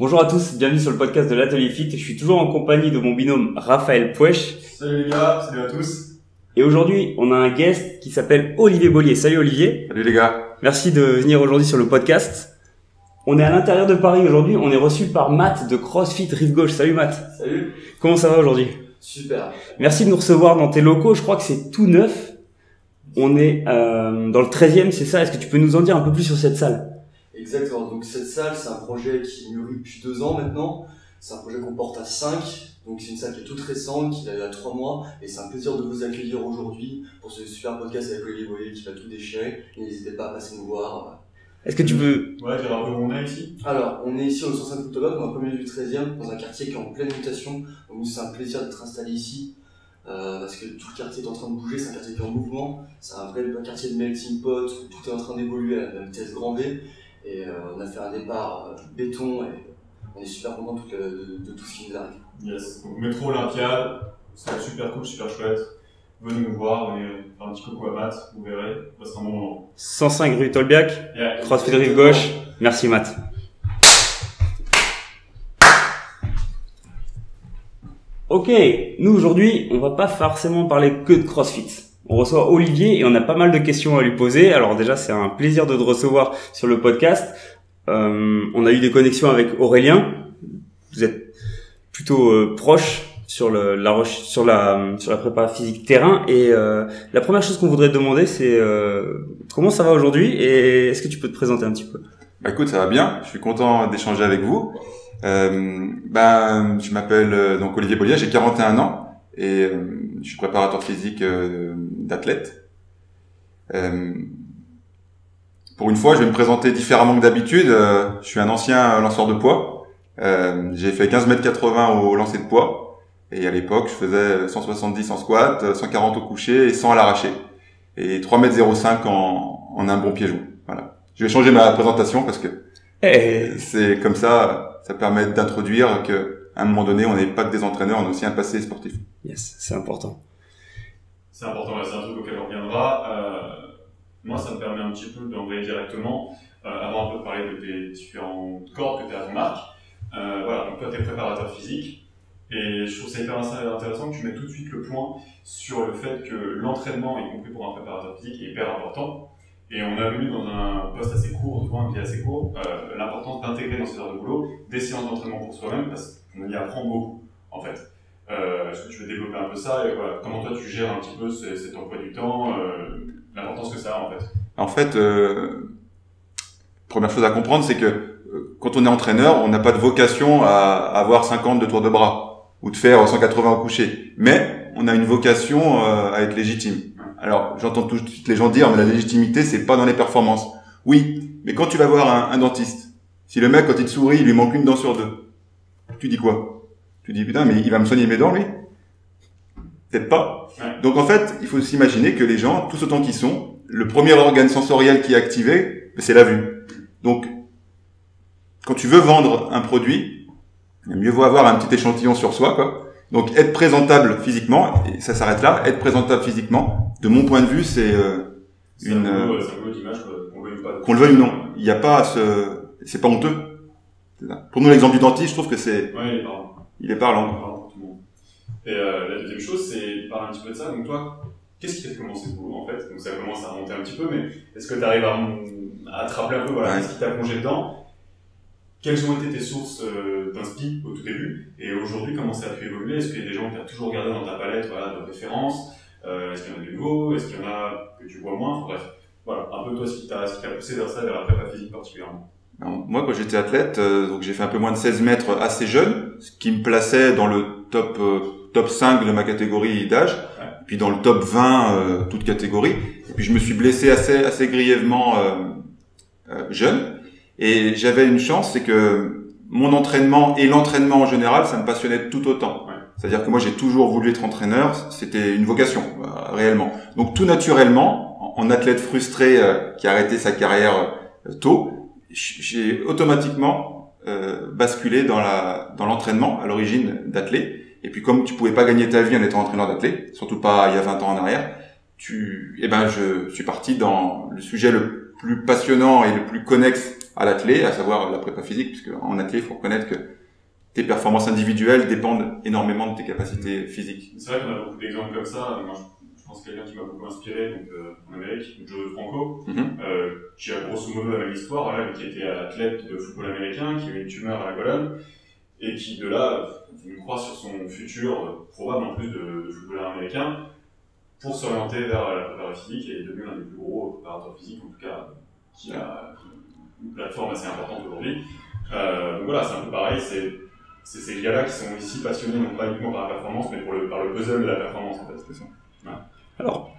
Bonjour à tous, bienvenue sur le podcast de l'Atelier Fit. Je suis toujours en compagnie de mon binôme Raphaël Pouèche. Salut les gars, salut à tous. Et aujourd'hui, on a un guest qui s'appelle Olivier Bollier. Salut Olivier. Salut les gars. Merci de venir aujourd'hui sur le podcast. On est à l'intérieur de Paris aujourd'hui. On est reçu par Matt de CrossFit Rive Gauche. Salut Matt. Salut. Comment ça va aujourd'hui? Super. Merci de nous recevoir dans tes locaux. Je crois que c'est tout neuf. On est dans le 13e, c'est ça? Est-ce que tu peux nous en dire un peu plus sur cette salle? Exactement. Donc cette salle, c'est un projet qui mûrit depuis 2 ans maintenant. C'est un projet qu'on porte à 5. Donc c'est une salle qui est toute récente, qui a 3 mois. Et c'est un plaisir de vous accueillir aujourd'hui pour ce super podcast avec Olivier Bollier qui va tout déchirer. Et n'hésitez pas à passer nous voir. Est-ce que tu peux... Ouais, dire un peu où on est ici. Alors, on est ici au 105 Octobre, on est en premier du 13e, dans un quartier qui est en pleine mutation. Donc nous, c'est un plaisir d'être installé ici. Parce que tout le quartier est en train de bouger, c'est un quartier qui est en mouvement. C'est un vrai quartier de melting pot où tout est en train d'évoluer à la vitesse grand V. Et on a fait un départ béton et on est super content de tout ce qui nous arrive. Yes. Donc métro Olympiade, c'est super cool, super chouette. Venez nous voir, venez faire un petit coucou à Matt, vous verrez, ça sera un bon moment. 105 rue Tolbiac, Yeah. CrossFit Rive Gauche. Merci Matt. Ok, nous aujourd'hui, on va pas forcément parler que de CrossFit. On reçoit Olivier et on a pas mal de questions à lui poser. Alors déjà, c'est un plaisir de te recevoir sur le podcast. On a eu des connexions avec Aurélien. Vous êtes plutôt proches sur la prépa physique terrain. Et la première chose qu'on voudrait te demander, c'est comment ça va aujourd'hui et est-ce que tu peux te présenter un petit peu? Bah écoute, ça va bien. Je suis content d'échanger avec vous. Je m'appelle donc Olivier Bollier, j'ai 41 ans et je suis préparateur physique d'athlète. Pour une fois, je vais me présenter différemment que d'habitude. Je suis un ancien lanceur de poids. J'ai fait 15,80 m au lancer de poids et à l'époque, je faisais 170 en squat, 140 au coucher et 100 à l'arraché et 3,05 m en un bon pied joint. Voilà. Je vais changer ma présentation parce que c'est comme ça permet d'introduire que à un moment donné, on n'est pas que des entraîneurs, on est aussi un passé sportif. Yes, c'est important. C'est important, c'est un truc auquel on reviendra. Moi, ça me permet un petit peu d'envoyer directement, avant un peu de parler de tes différentes cordes que tu as à ton arc. Voilà, donc toi, tu es préparateur physique. Et je trouve ça hyper intéressant que tu mets tout de suite le point sur le fait que l'entraînement, y compris pour un préparateur physique, est hyper important. Et on a vu dans un poste assez court, un billet assez court, l'importance d'intégrer dans ces heures de boulot des séances d'entraînement pour soi-même parce qu'on y apprend beaucoup, en fait. Est-ce que tu veux développer un peu ça et voilà, comment toi tu gères un petit peu cet emploi du temps, l'importance que ça a en fait? En fait, première chose à comprendre, c'est que quand on est entraîneur, on n'a pas de vocation à avoir 50 de tours de bras ou de faire 180 au coucher, mais on a une vocation à être légitime. Alors, j'entends tout de suite les gens dire, mais la légitimité, c'est pas dans les performances. Oui, mais quand tu vas voir un dentiste, si le mec, quand il te sourit, il lui manque une dent sur 2, tu dis quoi? Tu dis, putain, mais il va me soigner mes dents, lui? Peut-être pas. Ouais. Donc, en fait, il faut s'imaginer que les gens, tous autant qu'ils sont, le premier organe sensoriel qui est activé, c'est la vue. Donc, quand tu veux vendre un produit, il mieux vaut avoir un petit échantillon sur soi, quoi. Donc, être présentable physiquement, et ça s'arrête là, être présentable physiquement, de mon point de vue, c'est C'est un boulot d'image, qu'on veuille ou pas. qu'on le veuille ou non. Il n'y a pas c'est pas honteux. C'est ça. Pour nous, l'exemple du dentiste, je trouve que Ouais, il est parlant. pour tout le monde. Et la deuxième chose, c'est parler un petit peu de ça. Donc toi, qu'est-ce qui t'a fait commencer ce boulot en fait? Donc ça commence à remonter un petit peu, mais est-ce que tu arrives à te rappeler un peu, voilà, Ouais. qu'est-ce qui t'a plongé dedans? Quelles ont été tes sources d'inspi au tout début? Et aujourd'hui, comment ça a pu évoluer? Est-ce qu'il y a des gens que tu as toujours gardé dans ta palette, voilà, de référence? Est-ce qu'il y en a de nouveaux? Est-ce qu'il y en a que tu vois moins? Enfin, bref, voilà, un peu toi ce qui t'a poussé vers ça, vers la prépa physique particulièrement. Alors, moi, quand j'étais athlète, donc j'ai fait un peu moins de 16 mètres assez jeune, ce qui me plaçait dans le top 5 de ma catégorie d'âge, Ouais. puis dans le top 20 toute catégorie. Et puis je me suis blessé assez grièvement jeune. Et j'avais une chance, c'est que mon entraînement et l'entraînement en général, ça me passionnait tout autant. Ouais. C'est-à-dire que moi, j'ai toujours voulu être entraîneur, c'était une vocation, réellement. Donc tout naturellement, en athlète frustré qui a arrêté sa carrière tôt, j'ai automatiquement basculé dans l'entraînement à l'origine d'athlète. Et puis comme tu pouvais pas gagner ta vie en étant entraîneur d'athlète, surtout pas il y a 20 ans en arrière, je suis parti dans le sujet le plus passionnant et le plus connexe à l'athlé, à savoir la prépa physique, puisque en athlé, il faut reconnaître que tes performances individuelles dépendent énormément de tes capacités physiques. C'est vrai qu'on a beaucoup d'exemples comme ça. Moi, je pense que quelqu'un qui m'a beaucoup inspiré, donc, en Amérique, Joe Franco, qui a grosso modo la même histoire, voilà, qui était athlète de football américain, qui a eu une tumeur à la colonne, et qui de là, croit sur son futur probable en plus de footballeur américain, pour s'orienter vers la préparation physique, et est devenu l'un des plus gros préparateurs physiques, en tout cas, qui a une plateforme assez importante aujourd'hui. Donc voilà, c'est un peu pareil, c'est ces gars-là qui sont ici passionnés non pas uniquement par la performance, mais par le puzzle de la performance en fait. C'est ça. Ouais. Alors,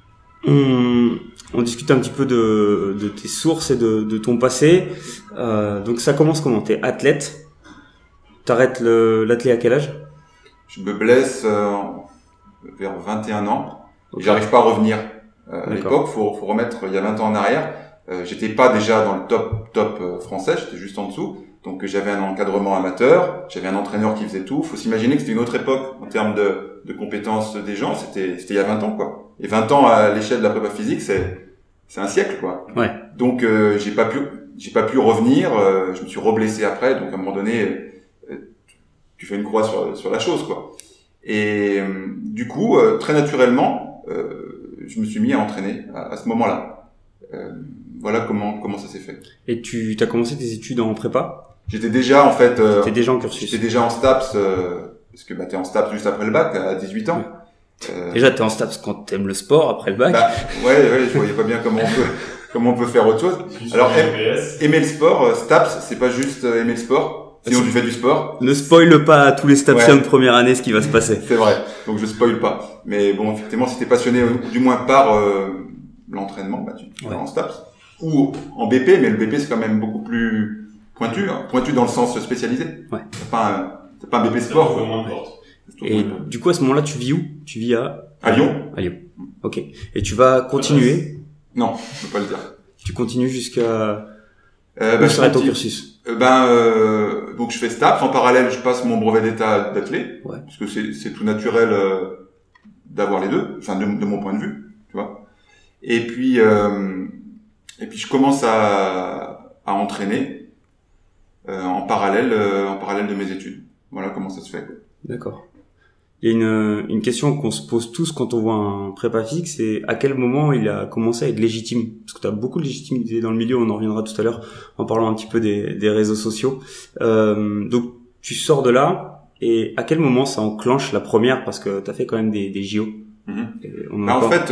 on discute un petit peu de tes sources et de ton passé. Donc ça commence comment? T'es athlète. T'arrêtes l'athlète à quel âge? Je me blesse vers 21 ans. Okay. J'arrive pas à revenir. À l'époque, faut remettre il y a 20 ans en arrière. J'étais pas déjà dans le top français, j'étais juste en dessous. Donc j'avais un encadrement amateur, j'avais un entraîneur qui faisait tout. Faut s'imaginer que c'était une autre époque en termes de compétences des gens. C'était il y a 20 ans quoi. Et 20 ans à l'échelle de la prépa physique, c'est un siècle quoi. Ouais. Donc j'ai pas pu revenir. Je me suis reblessé après. Donc à un moment donné, tu fais une croix sur la chose quoi. Et du coup, très naturellement, je me suis mis à entraîner à ce moment-là. Voilà comment ça s'est fait. Et tu as commencé tes études en prépa? J'étais déjà en fait. T'étais déjà en cursus. J'étais déjà en STAPS parce que t'es en STAPS juste après le bac à 18 ans. Déjà t'es en STAPS quand t'aimes le sport après le bac. Ouais, je voyais pas bien comment on peut faire autre chose. Alors aimer le sport, STAPS, c'est pas juste aimer le sport. Sinon tu fais du sport. Ne spoile pas à tous les STAPsiens de première année ce qui va se passer. C'est vrai. Donc je spoil pas. Mais bon, effectivement, si t'es passionné du moins par l'entraînement, tu vas en STAPS ou en BP, mais le BP c'est quand même beaucoup plus pointu dans le sens spécialisé. Ouais. C'est pas un BP sport. Et du coup à ce moment-là, tu vis où? Tu vis à Lyon. À Lyon. Ok. Et tu vas continuer? Non, je peux pas le dire. Tu continues jusqu'à je s'arrête ton cursus. Donc je fais STAPS, en parallèle je passe mon brevet d'état d'athlète, parce que c'est tout naturel d'avoir les deux, enfin de mon point de vue, tu vois. Et puis je commence à entraîner en parallèle de mes études. Voilà comment ça se fait. D'accord. Il y a une question qu'on se pose tous quand on voit un prépa physique, c'est à quel moment il a commencé à être légitime? Parce que tu as beaucoup de légitimité dans le milieu, on en reviendra tout à l'heure en parlant un petit peu des réseaux sociaux. Donc tu sors de là, et à quel moment ça enclenche la première? Parce que tu as fait quand même des JO. En fait,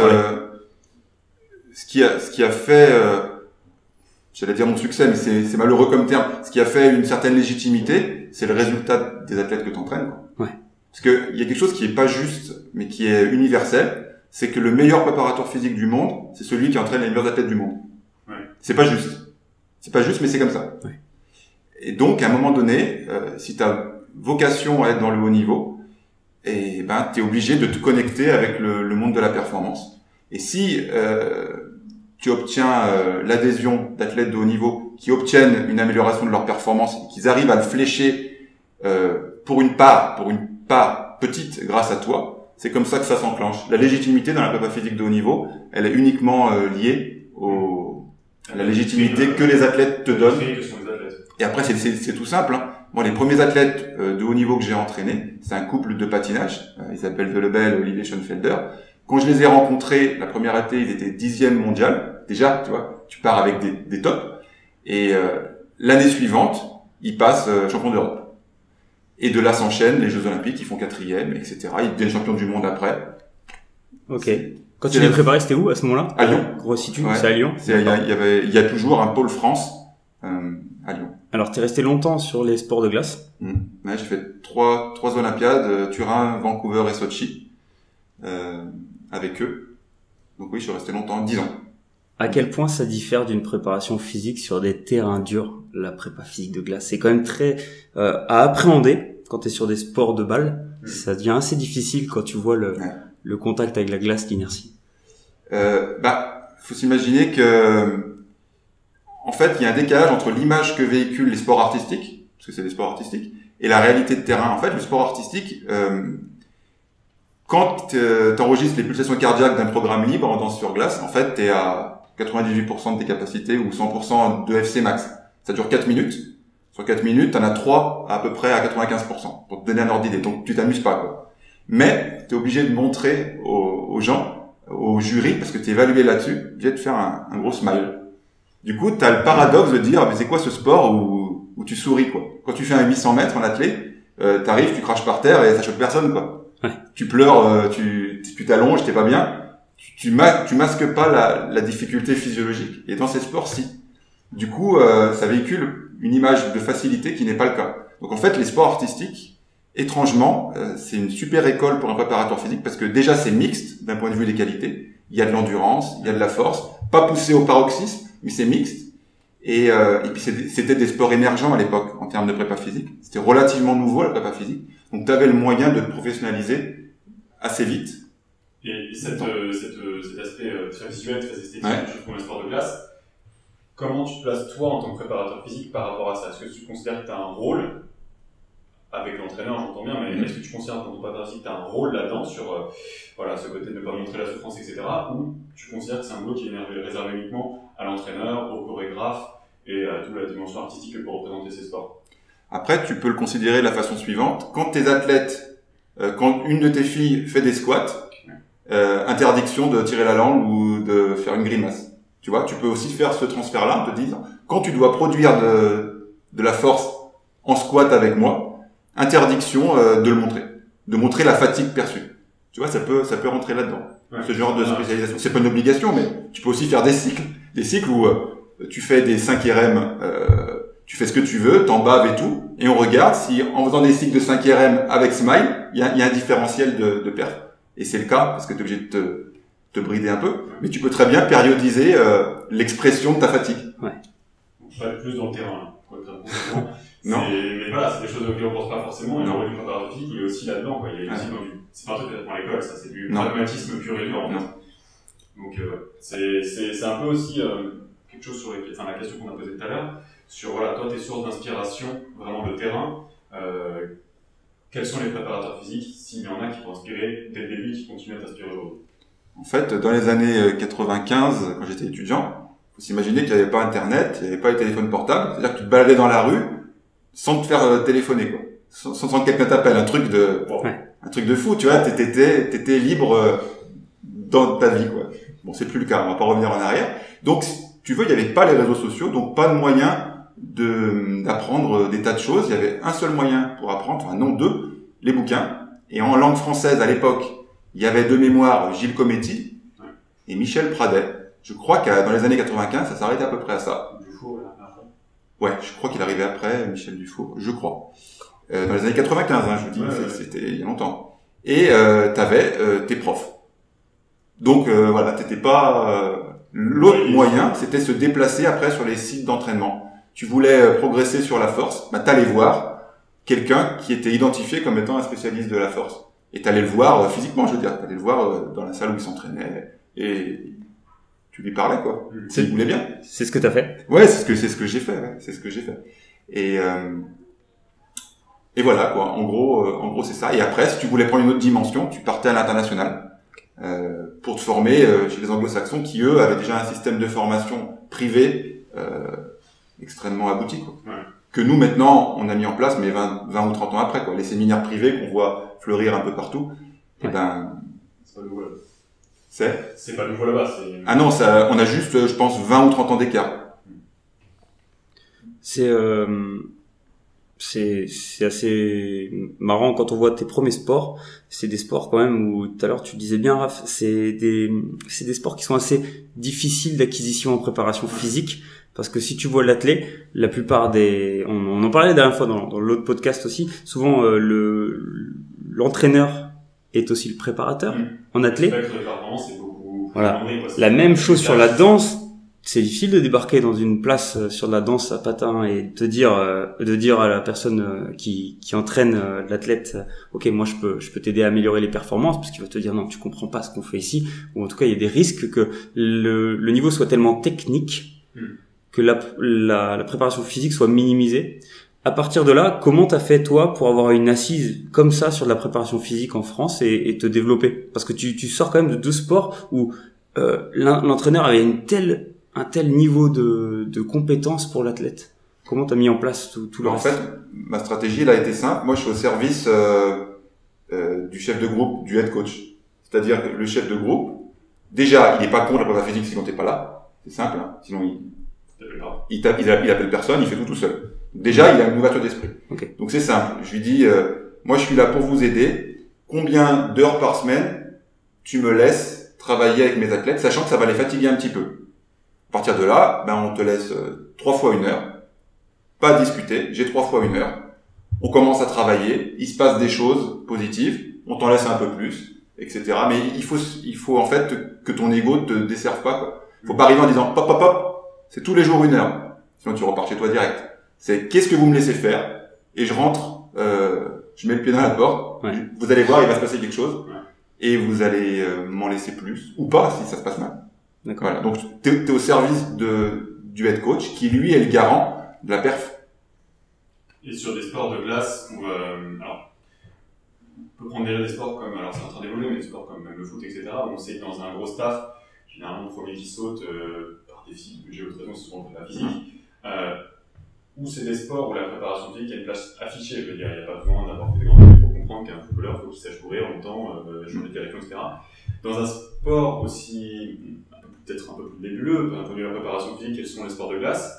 ce qui a fait, j'allais dire mon succès, mais c'est malheureux comme terme, ce qui a fait une certaine légitimité, c'est le résultat des athlètes que tu entraînes. Ouais. Parce que il y a quelque chose qui est pas juste, mais qui est universel, c'est que le meilleur préparateur physique du monde, c'est celui qui entraîne les meilleurs athlètes du monde. Ouais. C'est pas juste. C'est pas juste, mais c'est comme ça. Ouais. Et donc, à un moment donné, si tu as vocation à être dans le haut niveau, t'es obligé de te connecter avec le monde de la performance. Et si tu obtiens l'adhésion d'athlètes de haut niveau qui obtiennent une amélioration de leur performance et qu'ils arrivent à le flécher pour une part petite grâce à toi, c'est comme ça que ça s'enclenche. La légitimité dans la prépa physique de haut niveau, elle est uniquement liée à la légitimité que les athlètes te donnent. Et après, c'est tout simple. Moi, les premiers athlètes de haut niveau que j'ai entraînés, c'est un couple de patinage, Isabelle Delebel et Olivier Schoenfelder. Quand je les ai rencontrés, la première année, ils étaient 10e mondial. Déjà, tu vois, tu pars avec des tops. Et l'année suivante, ils passent champion d'Europe. Et de là s'enchaînent les Jeux Olympiques, ils font 4e, etc. Ils deviennent champions du monde après. Ok. Quand tu les préparais, c'était où à ce moment-là? À Lyon. Gros situ, c'est à Lyon. Il y a toujours un pôle France à Lyon. Alors, t'es resté longtemps sur les sports de glace? Ouais, j'ai fait trois Olympiades, Turin, Vancouver et Sochi, avec eux. Donc oui, je suis resté longtemps, 10 ans. À quel point ça diffère d'une préparation physique sur des terrains durs, la prépa physique de glace? C'est quand même très à appréhender quand t'es sur des sports de balle. Ça devient assez difficile quand tu vois le contact avec la glace, l'inertie. Faut s'imaginer que, en fait, il y a un décalage entre l'image que véhiculent les sports artistiques, parce que c'est des sports artistiques, et la réalité de terrain. En fait, le sport artistique, quand t'enregistres les pulsations cardiaques d'un programme libre en danse sur glace, en fait, t'es à 98% de tes capacités ou 100% de FC max. Ça dure 4 minutes. Sur 4 minutes, t'en as 3 à peu près à 95%, pour te donner un ordre d'idée. Donc, tu t'amuses pas, quoi. Mais, t'es obligé de montrer aux gens, au jury, parce que t'es évalué là-dessus, t'es obligé de faire un gros smile. Du coup, t'as le paradoxe de dire, mais c'est quoi ce sport où tu souris, quoi. Quand tu fais un 800 mètres en athlée, t'arrives, tu craches par terre et ça choque personne, quoi. Ouais. Tu pleures, tu t'allonges, t'es pas bien. Tu masques pas la difficulté physiologique. Et dans ces sports, si. Du coup, ça véhicule une image de facilité qui n'est pas le cas. Donc en fait, les sports artistiques, étrangement, c'est une super école pour un préparateur physique parce que déjà c'est mixte d'un point de vue des qualités. Il y a de l'endurance, il y a de la force, pas poussé au paroxysme, mais c'est mixte. Et puis c'était des sports émergents à l'époque en termes de prépa physique. C'était relativement nouveau la prépa physique. Donc tu avais le moyen de te professionnaliser assez vite. Et cet aspect très visuel, très esthétique, Ouais. je trouve, dans les sports de classe, comment tu te places toi en tant que préparateur physique par rapport à ça? Est-ce que tu considères que tu as un rôle avec l'entraîneur, j'entends bien, mais est-ce que tu considères en tant que préparateur physique que tu as un rôle là-dedans sur voilà, ce côté de ne pas montrer la souffrance, etc. Ou tu considères que c'est un boulot qui est réservé uniquement à l'entraîneur, au chorégraphe et à toute la dimension artistique pour représenter ces sports? Après, tu peux le considérer de la façon suivante. Quand tes athlètes, quand une de tes filles fait des squats, interdiction de tirer la langue ou de faire une grimace. Tu vois, tu peux aussi faire ce transfert-là en te disant, quand tu dois produire de la force en squat avec moi, interdiction de le montrer, de montrer la fatigue perçue. Tu vois, ça peut rentrer là-dedans. Ouais. Ce genre de spécialisation, c'est pas une obligation, mais tu peux aussi faire des cycles où tu fais des 5 RM, tu fais ce que tu veux, t'en baves et tout, et on regarde si en faisant des cycles de 5 RM avec smile, il y a un différentiel de perf. Et c'est le cas parce que tu es obligé de te brider un peu, mais tu peux très bien périodiser l'expression de ta fatigue. Ouais. Pas plus dans le terrain, là, pour être complètement. Non. Mais voilà, c'est des choses auxquelles on pense pas forcément. Et le Non. rôle du préparateur physique, il est aussi là-dedans, quoi. Il est aussi dans du. C'est pas un truc peut-être à l'école, ça, c'est du Non. pragmatisme pur et dur, en fait. Non. Donc, c'est un peu aussi quelque chose sur la question qu'on a posée tout à l'heure, sur voilà, toi, tes sources d'inspiration, vraiment de terrain. Quels sont les préparateurs physiques, s'il y en a qui t'ont inspiré dès le début et qui continuent à t'inspirer aujourd'hui? En fait, dans les années 95, quand j'étais étudiant, faut s'imaginer qu'il n'y avait pas Internet, il n'y avait pas les téléphones portables, c'est-à-dire que tu te baladais dans la rue sans te faire téléphoner, quoi. Sans que quelqu'un t'appelle, un truc de fou, tu vois, t'étais libre dans ta vie, quoi. Bon, c'est plus le cas, on va pas revenir en arrière. Donc, si tu veux, il n'y avait pas les réseaux sociaux, donc pas de moyen d'apprendre des tas de choses. Il y avait un seul moyen pour apprendre, enfin non, deux, les bouquins. Et en langue française, à l'époque, il y avait de mémoire Gilles Cometti et Michel Pradet. Je crois que dans les années 95, ça s'arrêtait à peu près à ça. Dufour, là, après. Ouais, je crois qu'il arrivait après, Michel Dufour, je crois. Dans les années 95, hein, je vous dis, c'était il y a longtemps. Et t'avais tes profs. Donc voilà, t'étais pas... L'autre moyen, c'était se déplacer après sur les sites d'entraînement. Tu voulais progresser sur la force, bah t'allais voir quelqu'un qui était identifié comme étant un spécialiste de la force. Et t'allais le voir physiquement, je veux dire, t'allais le voir dans la salle où il s'entraînait et tu lui parlais, quoi. S'il voulait bien. C'est ce que t'as fait? Ouais, c'est ce que j'ai fait, ouais. C'est ce que j'ai fait. Et voilà, quoi. En gros, c'est ça. Et après, si tu voulais prendre une autre dimension, tu partais à l'international. Pour te former chez les anglo-saxons qui, eux, avaient déjà un système de formation privé extrêmement abouti, quoi. Ouais. Que nous, maintenant, on a mis en place, mais 20 ou 30 ans après, quoi. Les séminaires privés qu'on voit fleurir un peu partout. Ouais. Et ben... C'est pas nouveau là-bas. C'est pas nouveau là-bas, Ah non, ça, on a juste, je pense, 20 ou 30 ans d'écart. C'est assez marrant quand on voit tes premiers sports. C'est des sports quand même où tout à l'heure tu disais bien, Raph, c'est des sports qui sont assez difficiles d'acquisition en préparation physique, parce que si tu vois l'athlète, la plupart on en parlait la dernière fois dans l'autre podcast aussi, souvent l'entraîneur est aussi le préparateur en athlète. Voilà. La même chose sur la danse. C'est difficile de débarquer dans une place sur de la danse à patins et de dire à la personne qui entraîne l'athlète, ok, moi je peux t'aider à améliorer les performances, parce qu'il va te dire non, tu comprends pas ce qu'on fait ici, ou en tout cas il y a des risques que le niveau soit tellement technique que la préparation physique soit minimisée. À partir de là, comment t'as fait toi pour avoir une assise comme ça sur de la préparation physique en France et te développer? Parce que tu sors quand même de deux sports où l'entraîneur avait un tel niveau de compétence pour l'athlète. Comment t'as mis en place tout le En reste? fait, ma stratégie, elle a été simple. Moi, je suis au service du chef de groupe, du head coach. C'est-à-dire que le chef de groupe, déjà, il n'est pas contre la prépa physique sinon t'es pas là. C'est simple, hein. Sinon il appelle personne, il fait tout seul. Déjà, il a une ouverture d'esprit. Okay. Donc c'est simple. Je lui dis, moi, je suis là pour vous aider. Combien d'heures par semaine tu me laisses travailler avec mes athlètes, sachant que ça va les fatiguer un petit peu. À partir de là, ben on te laisse 3 fois 1 heure. Pas discuter, j'ai 3 fois 1 heure. On commence à travailler, il se passe des choses positives, on t'en laisse un peu plus, etc. Mais il faut en fait que ton ego te desserve pas, quoi. Faut pas arriver en disant pop pop pop, c'est tous les jours 1 heure. Sinon tu repars chez toi direct. C'est qu'est-ce que vous me laissez faire et je rentre, je mets le pied dans la porte. Ouais. Vous allez voir, il va se passer quelque chose Ouais. et vous allez m'en laisser plus ou pas si ça se passe mal. D'accord. Voilà. Donc t'es au service du head coach qui lui est le garant de la perf. Et sur des sports de glace où, alors, on peut prendre déjà des sports comme, alors c'est en train d'évoluer, mais des sports comme le foot, etc., où on sait que dans un gros staff, généralement le premier qui saute, par déficit de budget ou de raison, c'est souvent la physique, ou c'est des sports où la préparation physique a une place affichée. Je veux dire, il n'y a pas besoin d'avoir fait des grandes études pour comprendre qu'un footballeur, il faut qu'il sache courir en même temps, jouer des directions, etc. Dans un sport aussi, peut-être un peu plus nébuleux, d'un point de vue de la préparation physique, quels sont les sports de glace?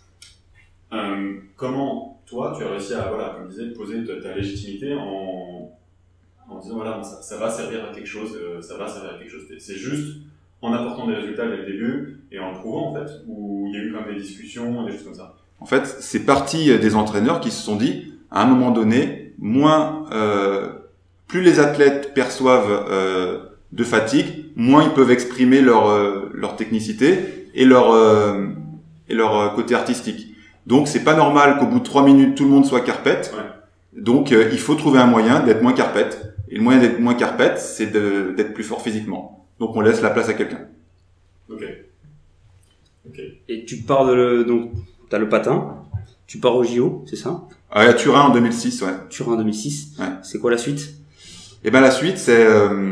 Comment toi tu as réussi à, voilà, comme je disais, poser ta légitimité en disant voilà, bon, ça va servir à quelque chose, ça va servir à quelque chose. C'est juste en apportant des résultats dès le début et en le prouvant en fait, où il y a eu quand même des discussions, des choses comme ça. En fait, c'est parti des entraîneurs qui se sont dit, à un moment donné, plus les athlètes perçoivent de fatigue, moins ils peuvent exprimer leur technicité et leur côté artistique. Donc c'est pas normal qu'au bout de 3 minutes tout le monde soit carpette. Ouais. Donc il faut trouver un moyen d'être moins carpette. Et le moyen d'être moins carpette, c'est d'être plus fort physiquement. Donc on laisse la place à quelqu'un. Ok. Et tu pars donc t'as le patin, tu pars au JO, c'est ça? À Turin en 2006, ouais. Turin en 2006. Ouais. C'est quoi la suite? Et ben la suite, c'est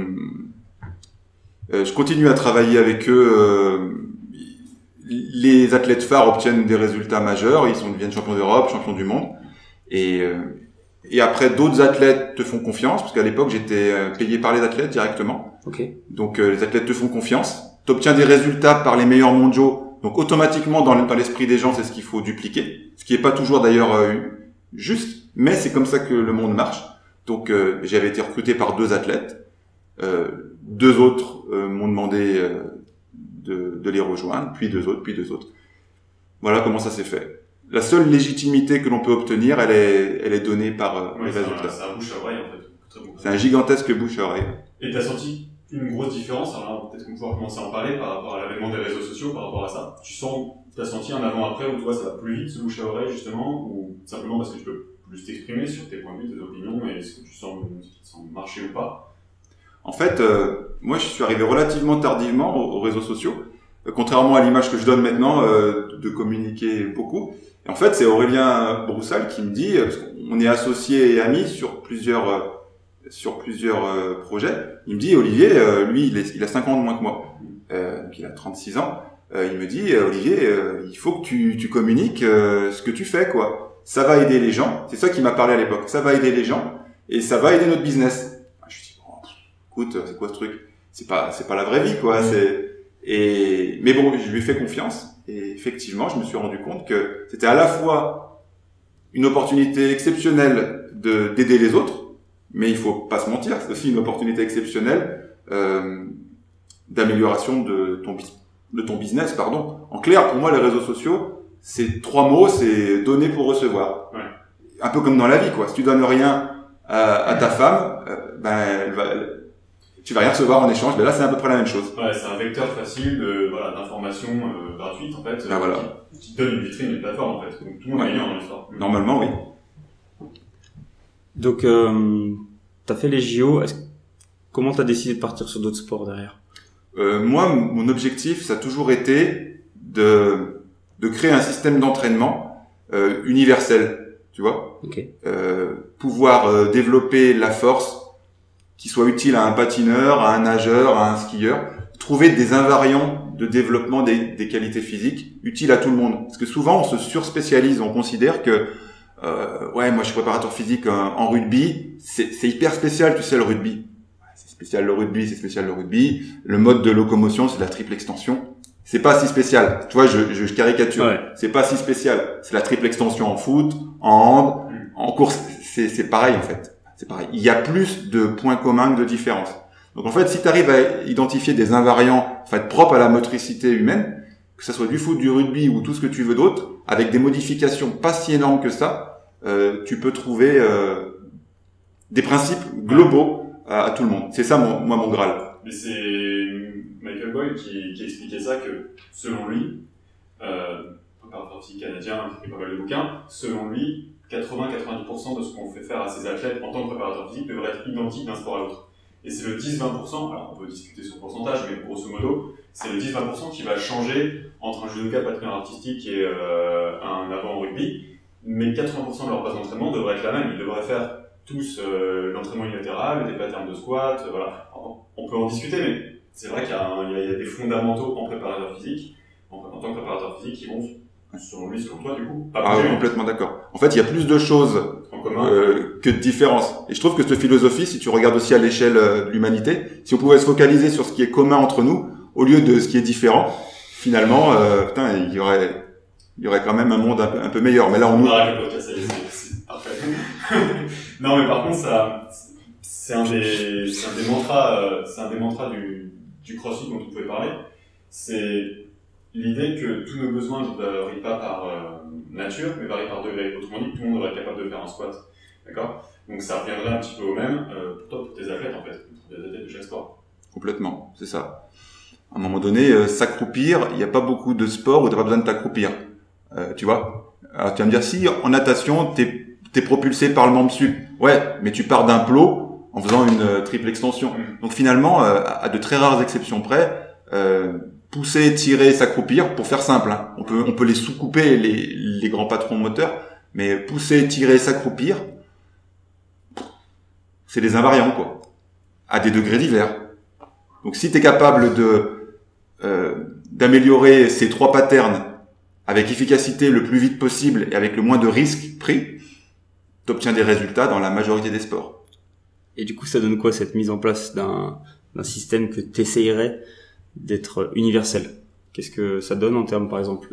je continue à travailler avec eux. Les athlètes phares obtiennent des résultats majeurs, ils deviennent champions d'Europe, champions du monde. Et après, d'autres athlètes te font confiance, parce qu'à l'époque, j'étais payé par les athlètes directement. Okay. Donc les athlètes te font confiance. Tu obtiens des résultats par les meilleurs mondiaux. Donc automatiquement, dans l'esprit des gens, c'est ce qu'il faut dupliquer. Ce qui est pas toujours d'ailleurs juste, mais c'est comme ça que le monde marche. Donc j'avais été recruté par 2 athlètes. 2 autres m'ont demandé de les rejoindre, puis 2 autres. Voilà comment ça s'est fait. La seule légitimité que l'on peut obtenir, elle est donnée par les résultats. C'est un bouche à oreille en fait. Très bon. C'est un gigantesque bouche à oreille. Et t'as senti une grosse différence, alors peut-être qu'on pourra commencer à en parler par rapport à l'avènement des réseaux sociaux, par rapport à ça. T'as senti un avant-après où toi ça va plus vite ce bouche à oreille justement, ou simplement parce que tu peux plus t'exprimer sur tes points de vue, tes opinions, et ce que tu sens marcher ou pas? En fait, moi je suis arrivé relativement tardivement aux réseaux sociaux, contrairement à l'image que je donne maintenant de communiquer beaucoup. Et en fait, c'est Aurélien Broussal qui me dit, parce qu'on est associés et amis sur plusieurs projets, il me dit Olivier, lui il a 5 ans de moins que moi, donc il a 36 ans, il me dit Olivier, il faut que tu communiques ce que tu fais, quoi. Ça va aider les gens, c'est ça qui m'a parlé à l'époque, ça va aider les gens et ça va aider notre business. Je lui dis bon, écoute, c'est quoi ce truc? C'est pas la vraie vie, quoi. Mais bon, je lui ai fait confiance et effectivement, je me suis rendu compte que c'était à la fois une opportunité exceptionnelle d'aider les autres, mais il faut pas se mentir, c'est aussi une opportunité exceptionnelle d'amélioration de ton business, pardon. En clair, pour moi, les réseaux sociaux, c'est 3 mots, c'est donner pour recevoir. Ouais. Un peu comme dans la vie, quoi. Si tu donnes rien à ta femme, tu vas rien recevoir en échange. Mais là, c'est à peu près la même chose. Ouais, c'est un vecteur facile d'information gratuite, en fait, voilà. qui donne une vitrine, une plateforme, en fait. Donc tout le monde est gagnant dans l'histoire. Normalement, oui. Donc, t'as fait les JO. Comment t'as décidé de partir sur d'autres sports derrière? Moi, mon objectif, ça a toujours été de créer un système d'entraînement universel, tu vois. Okay. Pouvoir développer la force qui soit utile à un patineur, à un nageur, à un skieur. Trouver des invariants de développement des qualités physiques utiles à tout le monde. Parce que souvent, on se surspécialise, on considère que ouais, moi je suis préparateur physique en rugby, c'est hyper spécial, tu sais, le rugby. C'est spécial le rugby, c'est spécial le rugby. Le mode de locomotion, c'est la triple extension. C'est pas si spécial. Tu vois, je caricature. Ouais. C'est pas si spécial. C'est la triple extension en foot, en hand, en course. C'est pareil en fait. C'est pareil. Il y a plus de points communs que de différences. Donc en fait, si tu arrives à identifier des invariants, en fait, propres à la motricité humaine, que ce soit du foot, du rugby ou tout ce que tu veux d'autre, avec des modifications pas si énormes que ça, tu peux trouver des principes globaux à tout le monde. C'est ça mon Graal. Mais c'est Michael Boyle qui expliquait ça, que selon lui, préparateur physique canadien, il écrit pas mal de bouquins, selon lui, 80-90% de ce qu'on fait faire à ces athlètes en tant que préparateur physique devrait être identique d'un sport à l'autre. Et c'est le 10-20%, alors on peut discuter sur le pourcentage, mais grosso modo, c'est le 10-20% qui va changer entre un judoka patineur artistique et un avant en rugby, mais 80% de leur base d'entraînement devrait être la même. Ils devraient faire tous l'entraînement unilatéral, des patterns de squat, voilà. Alors, on peut en discuter, mais c'est vrai qu'il y a des fondamentaux en préparateur physique, en tant que préparateur physique, qui vont, selon lui, selon toi, du coup, pas bouger. Complètement d'accord. En fait, il y a plus de choses En commun. que de différences. Et je trouve que cette philosophie, si tu regardes aussi à l'échelle de l'humanité, si on pouvait se focaliser sur ce qui est commun entre nous, au lieu de ce qui est différent, finalement, il y aurait quand même un monde un peu meilleur. Mais là, on arrête le podcast, c'est parfait. Non, mais par contre, ça, c'est un des mantras du CrossFit dont on pouvait parler. C'est l'idée que tous nos besoins ne varient pas par nature, mais varient par degré. Autrement dit, tout le monde devrait être capable de faire un squat. D'accord? Donc ça reviendrait un petit peu au même pour toi, pour tes athlètes, en fait, pour les athlètes de chaque sport. Complètement, c'est ça. À un moment donné, s'accroupir, il n'y a pas beaucoup de sports où tu n'as pas besoin de t'accroupir. Tu vois? Alors tu vas me dire, si en natation, t'es propulsé par le membre sup. Ouais, mais tu pars d'un plot en faisant une triple extension. Donc finalement, à de très rares exceptions près, pousser, tirer, s'accroupir, pour faire simple, hein. On peut les sous-couper, les grands patrons moteurs, mais pousser, tirer, s'accroupir, c'est des invariants, quoi. À des degrés divers. Donc si t'es capable d'améliorer ces trois patterns avec efficacité le plus vite possible et avec le moins de risques pris, t'obtiens des résultats dans la majorité des sports. Et du coup, ça donne quoi, cette mise en place d'un système que t'essayerais d'être universel? Qu'est-ce que ça donne en termes, par exemple,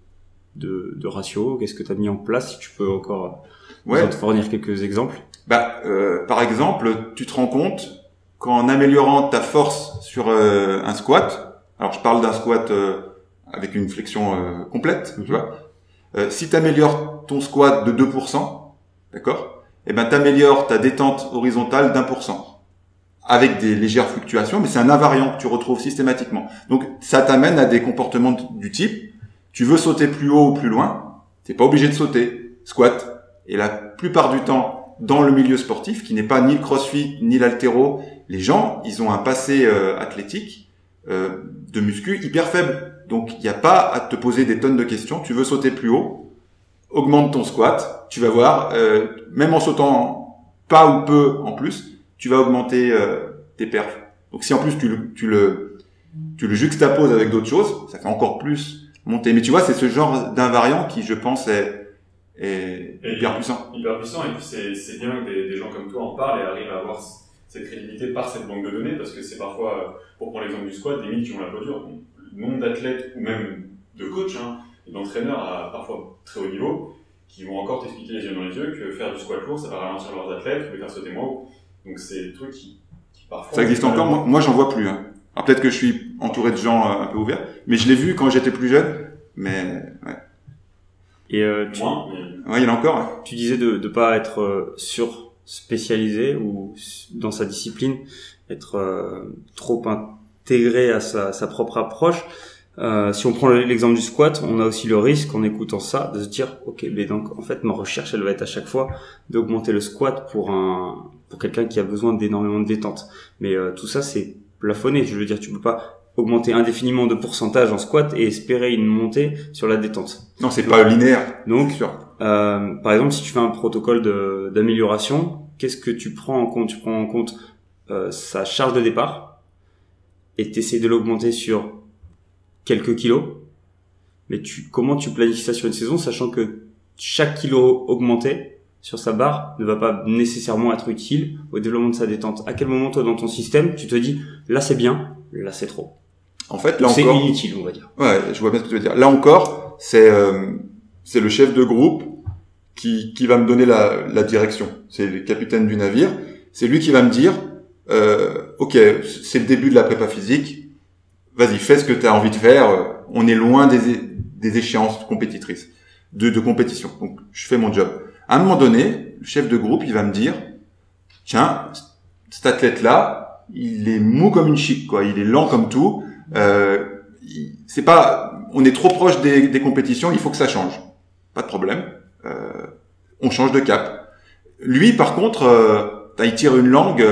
de ratio? Qu'est-ce que tu as mis en place? Si tu peux encore te fournir quelques exemples. Par exemple, tu te rends compte qu'en améliorant ta force sur un squat, alors je parle d'un squat avec une flexion complète, tu vois. Si tu améliores ton squat de 2%, d'accord, et ben t'améliores ta détente horizontale d'1%. Avec des légères fluctuations, mais c'est un invariant que tu retrouves systématiquement. Donc, ça t'amène à des comportements du type, tu veux sauter plus haut ou plus loin, t'es pas obligé de sauter, squat. Et la plupart du temps, dans le milieu sportif, qui n'est pas ni le crossfit, ni l'haltéro, les gens, ils ont un passé athlétique de muscu hyper faible. Donc, il n'y a pas à te poser des tonnes de questions. Tu veux sauter plus haut, augmente ton squat, tu vas voir, même en sautant pas ou peu en plus, tu vas augmenter tes perfs. Donc si en plus tu le juxtaposes avec d'autres choses, ça fait encore plus monter. Mais tu vois, c'est ce genre d'invariant qui, je pense, est hyper puissant. Hyper puissant, et puis c'est bien que des gens comme toi en parlent et arrivent à avoir cette crédibilité par cette banque de données, parce que c'est parfois, pour prendre l'exemple du squat, des mythes qui ont la peau dure. Le nombre d'athlètes, ou même de coachs, et d'entraîneurs à parfois très haut niveau, qui vont encore t'expliquer les yeux dans les yeux que faire du squat lourd, ça va ralentir leurs athlètes, ou les faire sauter moins haut. Donc c'est des trucs qui parfois... Ça existe encore, moi j'en vois plus. Hein. Alors peut-être que je suis entouré de gens un peu ouverts, mais je l'ai vu quand j'étais plus jeune, mais ouais. Et ouais, il y en a encore. Hein. Tu disais de pas être sur-spécialisé ou dans sa discipline, être trop intégré à sa propre approche. Si on prend l'exemple du squat, on a aussi le risque, en écoutant ça, de se dire, ok, mais donc en fait ma recherche, elle va être à chaque fois d'augmenter le squat pour quelqu'un qui a besoin d'énormément de détente. Mais tout ça, c'est plafonné. Je veux dire, tu peux pas augmenter indéfiniment de pourcentage en squat et espérer une montée sur la détente. Non, c'est pas linéaire. Donc, par exemple, si tu fais un protocole d'amélioration, qu'est-ce que tu prends en compte? Tu prends en compte sa charge de départ et t'essaies de l'augmenter sur quelques kilos, mais comment tu planifies ça sur une saison, sachant que chaque kilo augmenté sur sa barre ne va pas nécessairement être utile au développement de sa détente. À quel moment, toi, dans ton système, tu te dis, là c'est bien, là c'est trop? En fait, là c'est encore, inutile, on va dire. Ouais, je vois bien ce que tu veux dire. Là encore, c'est le chef de groupe qui va me donner la direction. C'est le capitaine du navire. C'est lui qui va me dire, ok, c'est le début de la prépa physique. Vas-y, fais ce que tu as envie de faire. On est loin des échéances compétitrices, de compétition. Donc, je fais mon job. À un moment donné, le chef de groupe, il va me dire, tiens, cet athlète-là, il est mou comme une chique, quoi. Il est lent comme tout. C'est pas, on est trop proche des compétitions, il faut que ça change. Pas de problème. On change de cap. Lui, par contre, il tire une langue,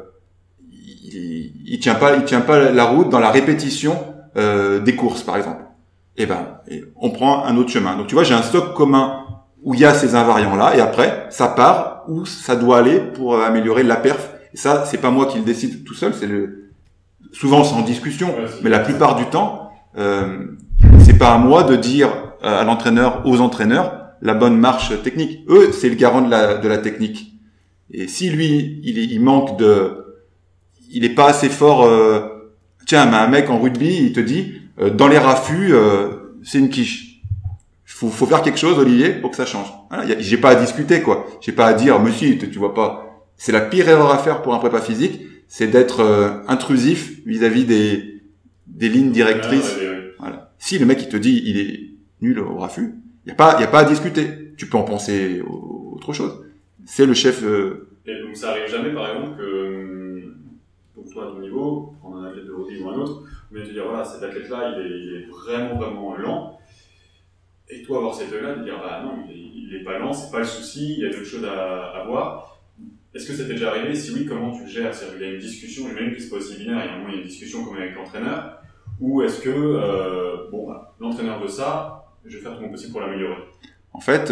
il tient pas la route dans la répétition des courses, par exemple. Et on prend un autre chemin. Donc tu vois, j'ai un socle commun où il y a ces invariants-là, et après, ça part où ça doit aller pour améliorer la perf. Et ça, c'est pas moi qui le décide tout seul, souvent c'est en discussion, mais la plupart du temps, c'est pas à moi de dire à l'entraîneur, aux entraîneurs, la bonne marche technique. Eux, c'est le garant de la technique. Et si lui, il manque il est pas assez fort, tiens, mais un mec en rugby, il te dit, dans les raffus, c'est une quiche. Faut faire quelque chose, Olivier, pour que ça change. Voilà, j'ai pas à discuter, quoi. J'ai pas à dire, monsieur, tu vois pas. C'est la pire erreur à faire pour un prépa physique, c'est d'être intrusif vis-à-vis des lignes directrices. Voilà. Si le mec il te dit il est nul au raffut, y a pas à discuter. Tu peux en penser autre chose. C'est le chef. Et donc ça arrive jamais, par exemple, que pour toi à ton niveau, prendre un athlète de rugby ou un autre, ou bien te dire voilà, cet athlète-là il est vraiment lent. Et toi, avoir cet œil-là, de dire, bah non, il est pas lent, c'est pas le souci, il y a d'autres choses à voir. Est-ce que ça t'est déjà arrivé? Si oui, comment tu le gères? C'est-à-dire qu'il y a une discussion, j'imagine que c'est pas aussi binaire, il y a une discussion comme avec l'entraîneur, ou est-ce que, l'entraîneur veut ça, je vais faire tout mon possible pour l'améliorer? En fait,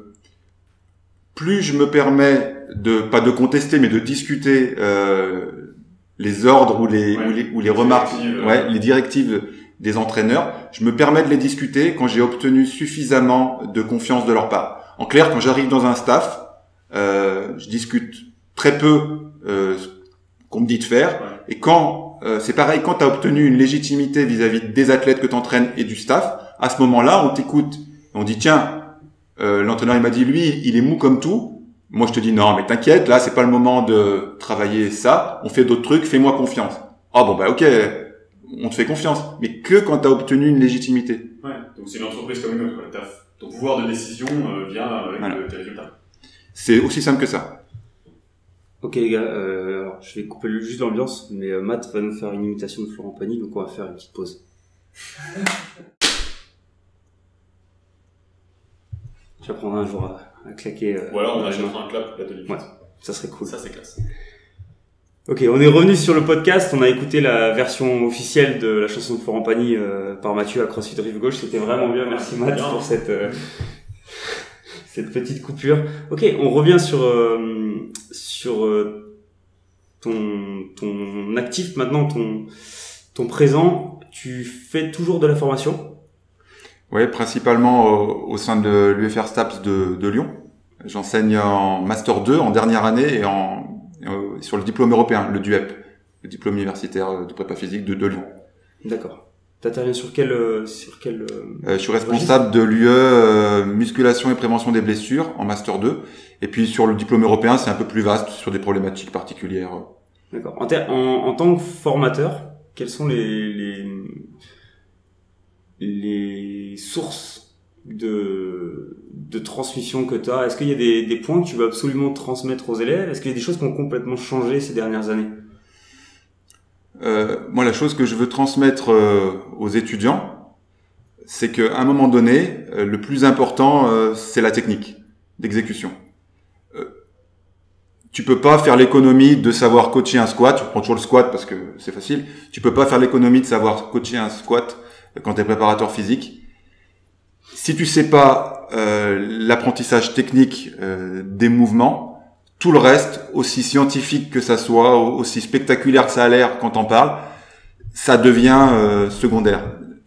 plus je me permets pas de contester, mais de discuter, les ordres ou les remarques, les directives des entraîneurs, je me permets de les discuter quand j'ai obtenu suffisamment de confiance de leur part. En clair, quand j'arrive dans un staff, je discute très peu ce qu'on me dit de faire. Et quand c'est pareil, quand tu as obtenu une légitimité vis-à-vis des athlètes que tu entraînes et du staff, à ce moment-là, on t'écoute. On dit tiens, l'entraîneur il m'a dit lui, il est mou comme tout. Moi je te dis non, mais t'inquiète, là c'est pas le moment de travailler ça. On fait d'autres trucs, fais-moi confiance. Ah bon ok. On te fait confiance, mais que quand tu as obtenu une légitimité. Ouais, donc c'est une entreprise comme une autre, quoi. Ton pouvoir de décision vient avec tes résultats. C'est aussi simple que ça. Ok les gars, alors je vais couper juste l'ambiance, mais Matt va nous faire une imitation de Florent Pagny, donc on va faire une petite pause. J'apprendrai un jour à claquer. Ou alors on achètera un clap pour la limite. Ouais, ça serait cool. Ça c'est classe. Ok, on est revenu sur le podcast, on a écouté la version officielle de la chanson de Florent Pagny par Mathieu à CrossFit Rive Gauche, c'était vraiment bien, merci Matt pour cette petite coupure. Ok, on revient sur ton actif maintenant, ton présent. Tu fais toujours de la formation? Oui, principalement au sein de l'UFR STAPS de Lyon. J'enseigne en Master 2 en dernière année et sur le diplôme européen, le DUEP, le diplôme universitaire de prépa physique de Lyon. D'accord. T'interviens sur quel je suis responsable de l'UE musculation et prévention des blessures en Master 2. Et puis sur le diplôme européen, c'est un peu plus vaste sur des problématiques particulières. D'accord. En tant que formateur, quelles sont les sources de transmission que tu as? Est-ce qu'il y a des points que tu veux absolument transmettre aux élèves? Est-ce qu'il y a des choses qui ont complètement changé ces dernières années? Moi, la chose que je veux transmettre aux étudiants, c'est qu'à un moment donné, le plus important, c'est la technique d'exécution. Tu peux pas faire l'économie de savoir coacher un squat. Tu prends toujours le squat parce que c'est facile. Tu peux pas faire l'économie de savoir coacher un squat quand tu es préparateur physique. Si tu sais pas l'apprentissage technique des mouvements, tout le reste, aussi scientifique que ça soit, aussi spectaculaire que ça a l'air quand on parle, ça devient secondaire.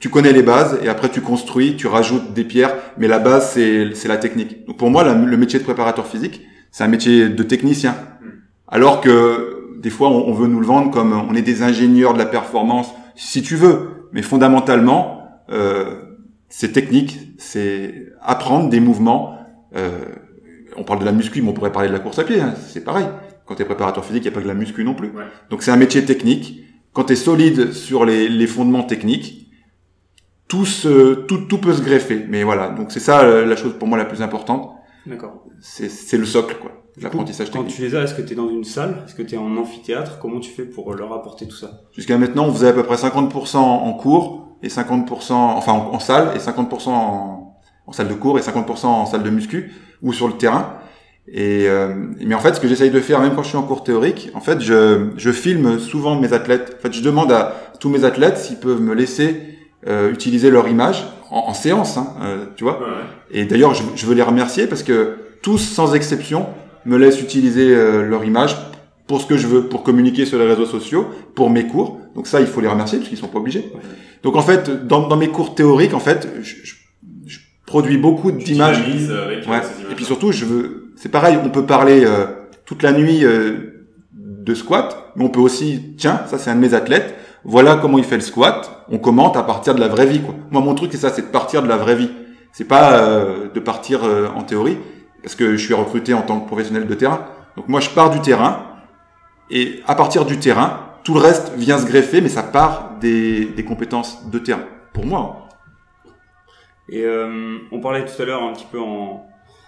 tu connais les bases et après tu construis, tu rajoutes des pierres, mais la base c'est la technique. Donc pour moi le métier de préparateur physique, c'est un métier de technicien. Alors que des fois on veut nous le vendre comme on est des ingénieurs de la performance, si tu veux, mais fondamentalement c'est technique, c'est apprendre des mouvements. On parle de la muscu, mais on pourrait parler de la course à pied, hein, c'est pareil. Quand tu es préparateur physique, il n'y a pas que de la muscu non plus. Ouais. Donc c'est un métier technique. Quand tu es solide sur les fondements techniques, tout peut se greffer. Mais voilà, donc c'est ça la chose pour moi la plus importante. D'accord. C'est le socle, quoi, l'apprentissage Quand technique. tu les as, est-ce que tu es dans une salle? Est-ce que tu es en amphithéâtre? Comment tu fais pour leur apporter tout ça? Jusqu'à maintenant, on faisait à peu près 50% en cours et 50%, enfin en salle, et 50% en salle de cours et 50% en salle de muscu ou sur le terrain. Mais en fait, ce que j'essaye de faire, même quand je suis en cours théorique, en fait, je filme souvent mes athlètes. En fait, je demande à tous mes athlètes s'ils peuvent me laisser utiliser leur image en séance, hein, tu vois. Ouais. Et d'ailleurs, je veux les remercier parce que tous, sans exception, me laissent utiliser leur image pour ce que je veux, pour communiquer sur les réseaux sociaux, pour mes cours. Donc ça, il faut les remercier parce qu'ils sont pas obligés. Ouais. Donc en fait, dans mes cours théoriques, en fait, je produis beaucoup d'images. Avec Ouais. ces images. Et puis surtout, c'est pareil, on peut parler toute la nuit de squat, mais on peut aussi, tiens, ça c'est un de mes athlètes, voilà comment il fait le squat, on commente à partir de la vraie vie, quoi. Moi, mon truc, c'est ça, c'est de partir de la vraie vie. C'est pas de partir en théorie, parce que je suis recruté en tant que professionnel de terrain. Donc moi, je pars du terrain, et à partir du terrain, tout le reste vient se greffer, mais ça part des compétences de terrain. Pour moi. Et on parlait tout à l'heure un petit peu en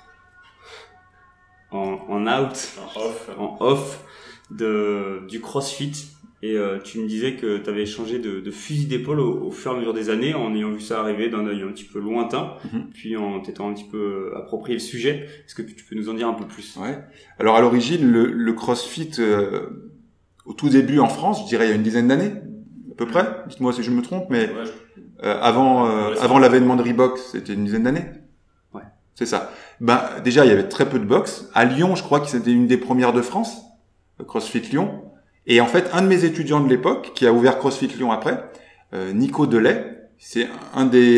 out, en off du CrossFit. Et tu me disais que tu avais changé de fusil d'épaule au fur et à mesure des années en ayant vu ça arriver d'un œil un petit peu lointain, puis en t'étant un petit peu approprié le sujet. Est-ce que tu peux nous en dire un peu plus? Ouais. Alors à l'origine, le CrossFit, au tout début en France, je dirais il y a une dizaine d'années, à peu près. Dites-moi si je me trompe, mais avant l'avènement de Reebok, c'était une dizaine d'années. Ouais. C'est ça. Déjà, il y avait très peu de boxe. À Lyon, je crois que c'était une des premières de France, CrossFit Lyon. Et en fait, un de mes étudiants de l'époque, qui a ouvert CrossFit Lyon après, Nico Delay, c'est un des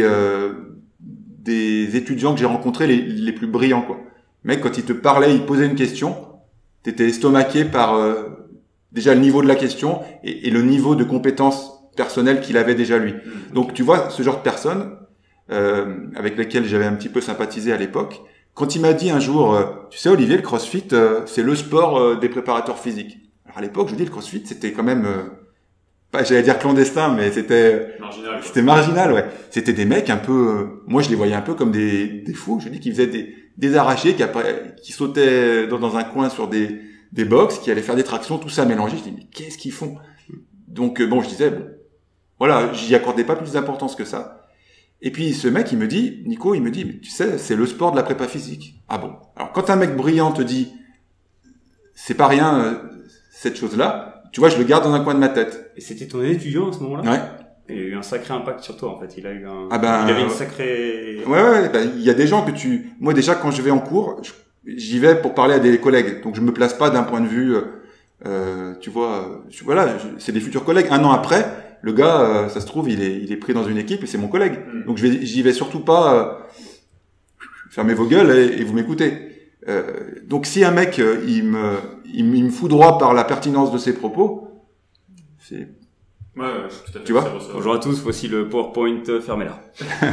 étudiants que j'ai rencontrés les plus brillants, quoi. Le mec, quand il te parlait, il posait une question, t'étais estomaqué par déjà le niveau de la question et le niveau de compétences personnelles qu'il avait déjà lui. Donc tu vois, ce genre de personnes avec lesquelles j'avais un petit peu sympathisé à l'époque, quand il m'a dit un jour, tu sais Olivier, le CrossFit, c'est le sport des préparateurs physiques. Alors à l'époque, je dis le CrossFit, c'était quand même pas, j'allais dire clandestin, mais c'était marginal, ouais. C'était des mecs un peu, moi je les voyais un peu comme des fous. Je dis qu'ils faisaient des arrachés, qui sautaient dans un coin sur des box, qui allaient faire des tractions, tout ça mélangé. Je dis mais qu'est-ce qu'ils font? Donc bon, je disais bon, voilà, j'y accordais pas plus d'importance que ça. Et puis ce mec, Nico, il me dit, mais tu sais, c'est le sport de la prépa physique. Ah bon? Alors quand un mec brillant te dit, c'est pas rien cette chose-là, tu vois, je le garde dans un coin de ma tête. Et c'était ton étudiant à ce moment-là? Ouais. Il a eu un sacré impact sur toi en fait. Il a eu il Ah avait une sacrée. Ouais, il y a des gens que moi déjà quand je vais en cours, j'y vais pour parler à des collègues. Donc je me place pas d'un point de vue, tu vois, voilà, c'est des futurs collègues. Un an après, le gars, ça se trouve, il est pris dans une équipe et c'est mon collègue. Donc j'y vais surtout pas fermez vos gueules et vous m'écoutez. Donc si un mec il me foudroie par la pertinence de ses propos, c'est ouais, tout à fait. Tu vois. Bonjour à tous, voici le PowerPoint fermé là.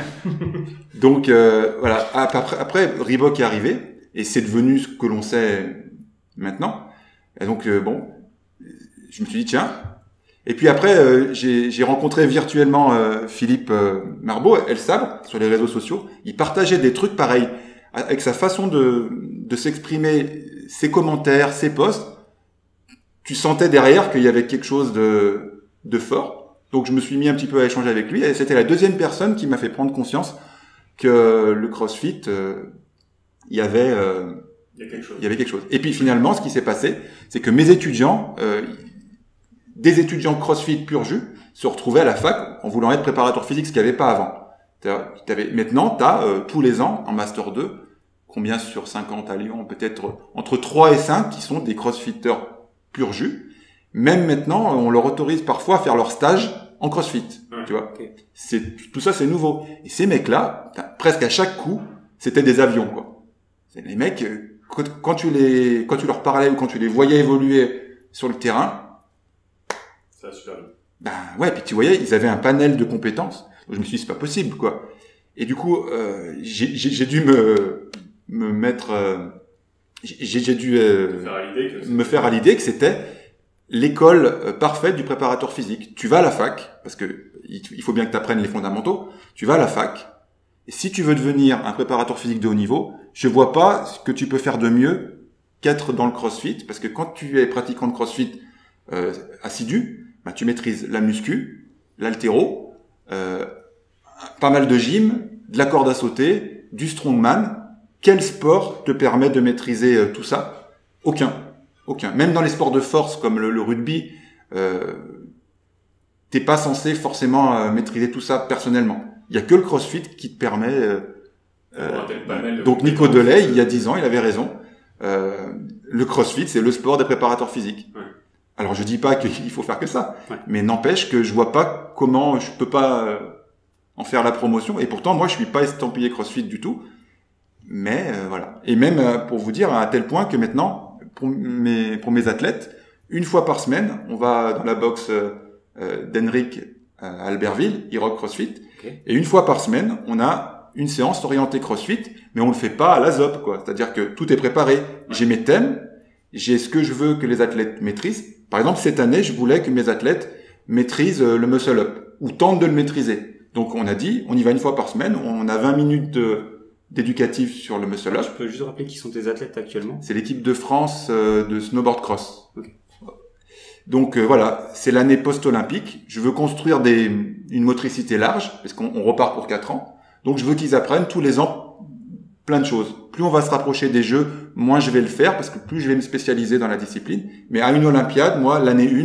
Donc voilà. Après Reebok est arrivé et c'est devenu ce que l'on sait maintenant. Et donc bon, je me suis dit tiens. Et puis après j'ai rencontré virtuellement Philippe Marbeau, El Sabre, sur les réseaux sociaux. Il partageait des trucs pareils avec sa façon de s'exprimer, ses commentaires, ses posts. Tu sentais derrière qu'il y avait quelque chose de fort. Donc je me suis mis un petit peu à échanger avec lui et c'était la deuxième personne qui m'a fait prendre conscience que le CrossFit, il y avait quelque chose. Et puis finalement, ce qui s'est passé, c'est que mes étudiants, des étudiants CrossFit pur jus, se retrouvaient à la fac en voulant être préparateur physique, ce qu'il n'y avait pas avant. Maintenant, t'as tous les ans, en Master 2, combien sur 50 à Lyon, peut-être entre 3 et 5 qui sont des crossfitters pur jus. Même maintenant, on leur autorise parfois à faire leur stage en CrossFit, tu vois. Okay. Tout ça, c'est nouveau. Et ces mecs-là, presque à chaque coup, c'était des avions, quoi. C'est les mecs, quand tu leur parlais ou quand tu les voyais évoluer sur le terrain, ça va super bien. Ben ouais, puis tu voyais, ils avaient un panel de compétences. Donc je me suis dit, c'est pas possible, quoi. Et du coup, j'ai dû me mettre, j'ai dû me faire à l'idée que c'était l'école parfaite du préparateur physique. Tu vas à la fac, parce que il faut bien que tu apprennes les fondamentaux. Tu vas à la fac, et si tu veux devenir un préparateur physique de haut niveau, je vois pas ce que tu peux faire de mieux qu'être dans le CrossFit, parce que quand tu es pratiquant de CrossFit assidu, ben, tu maîtrises la muscu, l'haltéro, pas mal de gym, de la corde à sauter, du strongman. Quel sport te permet de maîtriser tout ça? Aucun. Même dans les sports de force comme le rugby, t'es pas censé forcément maîtriser tout ça personnellement. Il y a que le CrossFit qui te permet. Donc Nico Delay, il y a 10 ans, il avait raison. Le CrossFit, c'est le sport des préparateurs physiques. Ouais. Alors je dis pas qu'il faut faire que ça, mais n'empêche que je vois pas comment je peux pas en faire la promotion. Et pourtant, moi, je suis pas estampillé CrossFit du tout. Mais voilà. Et même pour vous dire à tel point que maintenant, pour mes athlètes, une fois par semaine, on va dans la box d'Henrik à Albertville, Rock CrossFit, et une fois par semaine, on a une séance orientée CrossFit, mais on le fait pas à la ZOP, quoi. C'est-à-dire que tout est préparé. J'ai mes thèmes, j'ai ce que je veux que les athlètes maîtrisent. Par exemple, cette année, je voulais que mes athlètes maîtrisent le muscle-up, ou tentent de le maîtriser. Donc on a dit, on y va une fois par semaine, on a 20 minutes d'éducatif sur le muscle-up. Je peux juste rappeler qui sont tes athlètes actuellement? C'est l'équipe de France de snowboard cross. Okay. Donc voilà, c'est l'année post-olympique. Je veux construire une motricité large, parce qu'on repart pour 4 ans. Donc je veux qu'ils apprennent tous les ans plein de choses. Plus on va se rapprocher des Jeux, moins je vais le faire, parce que plus je vais me spécialiser dans la discipline. Mais à une Olympiade, moi, l'année 1,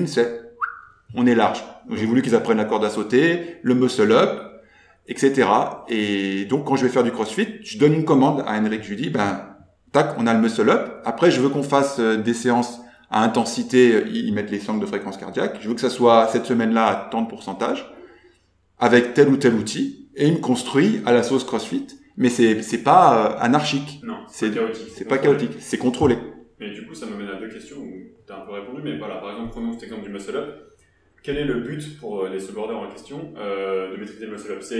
on est large. Donc j'ai voulu qu'ils apprennent la corde à sauter, le muscle-up, etc. Et donc quand je vais faire du CrossFit, je donne une commande à Henrik, je lui dis, tac, on a le muscle-up. Après, je veux qu'on fasse des séances à intensité, ils mettent les sangles de fréquence cardiaque. Je veux que ça soit cette semaine-là à tant de pourcentage, avec tel ou tel outil, et il me construit à la sauce CrossFit. Mais c'est pas anarchique. Non, c'est chaotique. C'est pas chaotique, c'est contrôlé. Mais du coup, ça m'amène à deux questions où tu as un peu répondu, mais voilà, par exemple, prenons cet exemple du muscle-up. Quel est le but pour les snowboarders en question de maîtriser le muscle-up? C'est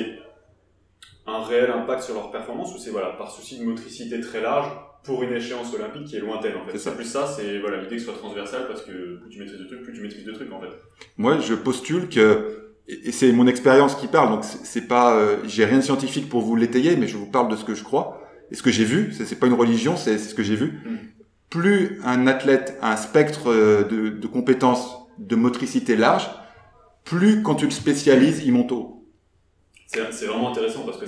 un réel impact sur leur performance ou c'est par souci de motricité très large pour une échéance olympique qui est lointaine en fait? C'est plus ça, c'est l'idée que ce soit transversal parce que plus tu maîtrises de trucs, plus tu maîtrises de trucs en fait. Moi, je postule que, et c'est mon expérience qui parle, donc c'est pas, j'ai rien de scientifique pour vous l'étayer, mais je vous parle de ce que je crois et ce que j'ai vu. C'est pas une religion, c'est ce que j'ai vu. Plus un athlète a un spectre de compétences de motricité large, plus quand tu le spécialises, il monte haut. C'est vraiment intéressant parce que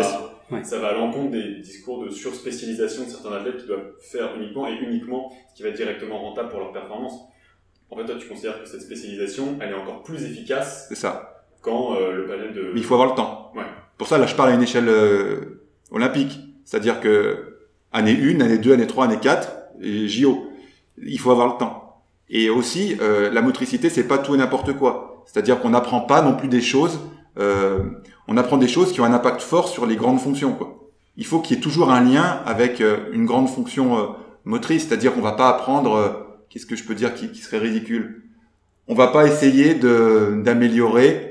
ça va à l'encontre des discours de surspécialisation de certains athlètes qui doivent faire uniquement ce qui va être directement rentable pour leur performance. En fait, toi, tu considères que cette spécialisation, elle est encore plus efficace. C'est ça. Quand le panel de... Mais il faut avoir le temps. Ouais. Pour ça, là, je parle à une échelle olympique. C'est-à-dire que année 1, année 2, année 3, année 4, et JO. Il faut avoir le temps. Et aussi, la motricité, c'est pas tout et n'importe quoi. C'est-à-dire qu'on n'apprend pas non plus des choses... on apprend des choses qui ont un impact fort sur les grandes fonctions, quoi. Il faut qu'il y ait toujours un lien avec une grande fonction motrice. C'est-à-dire qu'on va pas apprendre... qu'est-ce que je peux dire qui serait ridicule? On va pas essayer d'améliorer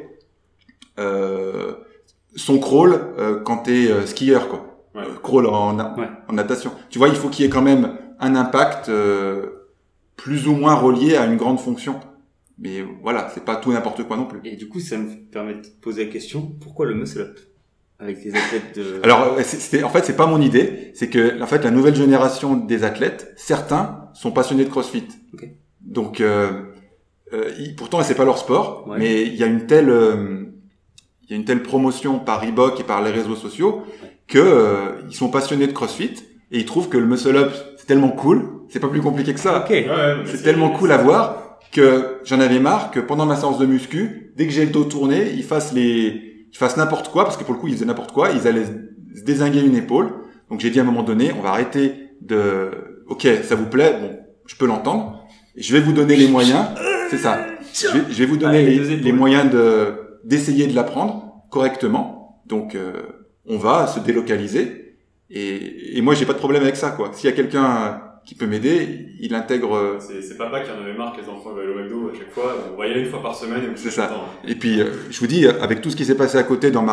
son crawl quand t'es skieur, quoi. Ouais. Crawl en natation. Tu vois, il faut qu'il y ait quand même un impact plus ou moins relié à une grande fonction. Mais voilà, c'est pas tout n'importe quoi non plus. Et du coup, ça me permet de poser la question, pourquoi le muscle-up avec les athlètes de... Alors, en fait, c'est pas mon idée. C'est que, en fait, la nouvelle génération des athlètes, certains sont passionnés de CrossFit. Okay. Donc, pourtant, c'est pas leur sport, mais il y a une telle promotion par Reebok et par les réseaux sociaux que ils sont passionnés de CrossFit et ils trouvent que le muscle-up c'est tellement cool. C'est pas plus compliqué que ça. Okay. C'est tellement cool à voir que j'en avais marre que pendant ma séance de muscu, dès que j'ai le dos tourné, ils fassent n'importe quoi, parce que pour le coup, ils faisaient n'importe quoi, ils allaient se dézinguer une épaule. Donc j'ai dit à un moment donné, on va arrêter ok, ça vous plaît, bon, je peux l'entendre. Je vais vous donner les moyens, c'est ça. Je vais vous donner les moyens d'essayer de l'apprendre correctement. Donc on va se délocaliser et moi j'ai pas de problème avec ça quoi. S'il y a quelqu'un qui peut m'aider, il intègre. C'est papa qui en avait marre que les enfants allaient au McDo à chaque fois. On va y aller une fois par semaine. Et c'est ça. Et puis je vous dis, avec tout ce qui s'est passé à côté dans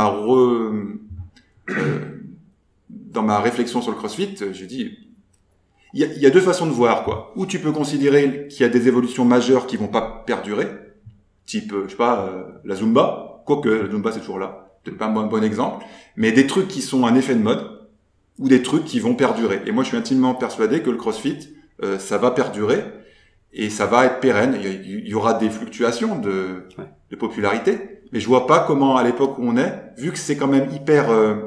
ma réflexion sur le CrossFit, je dis, il y a deux façons de voir quoi. Ou tu peux considérer qu'il y a des évolutions majeures qui vont pas perdurer, type je sais pas la Zumba, quoique la Zumba c'est toujours là, peut-être pas un bon exemple, mais des trucs qui sont un effet de mode ou des trucs qui vont perdurer. Et moi je suis intimement persuadé que le CrossFit ça va perdurer et ça va être pérenne. Il y aura des fluctuations de popularité, mais je vois pas comment à l'époque où on est, vu que c'est quand même hyper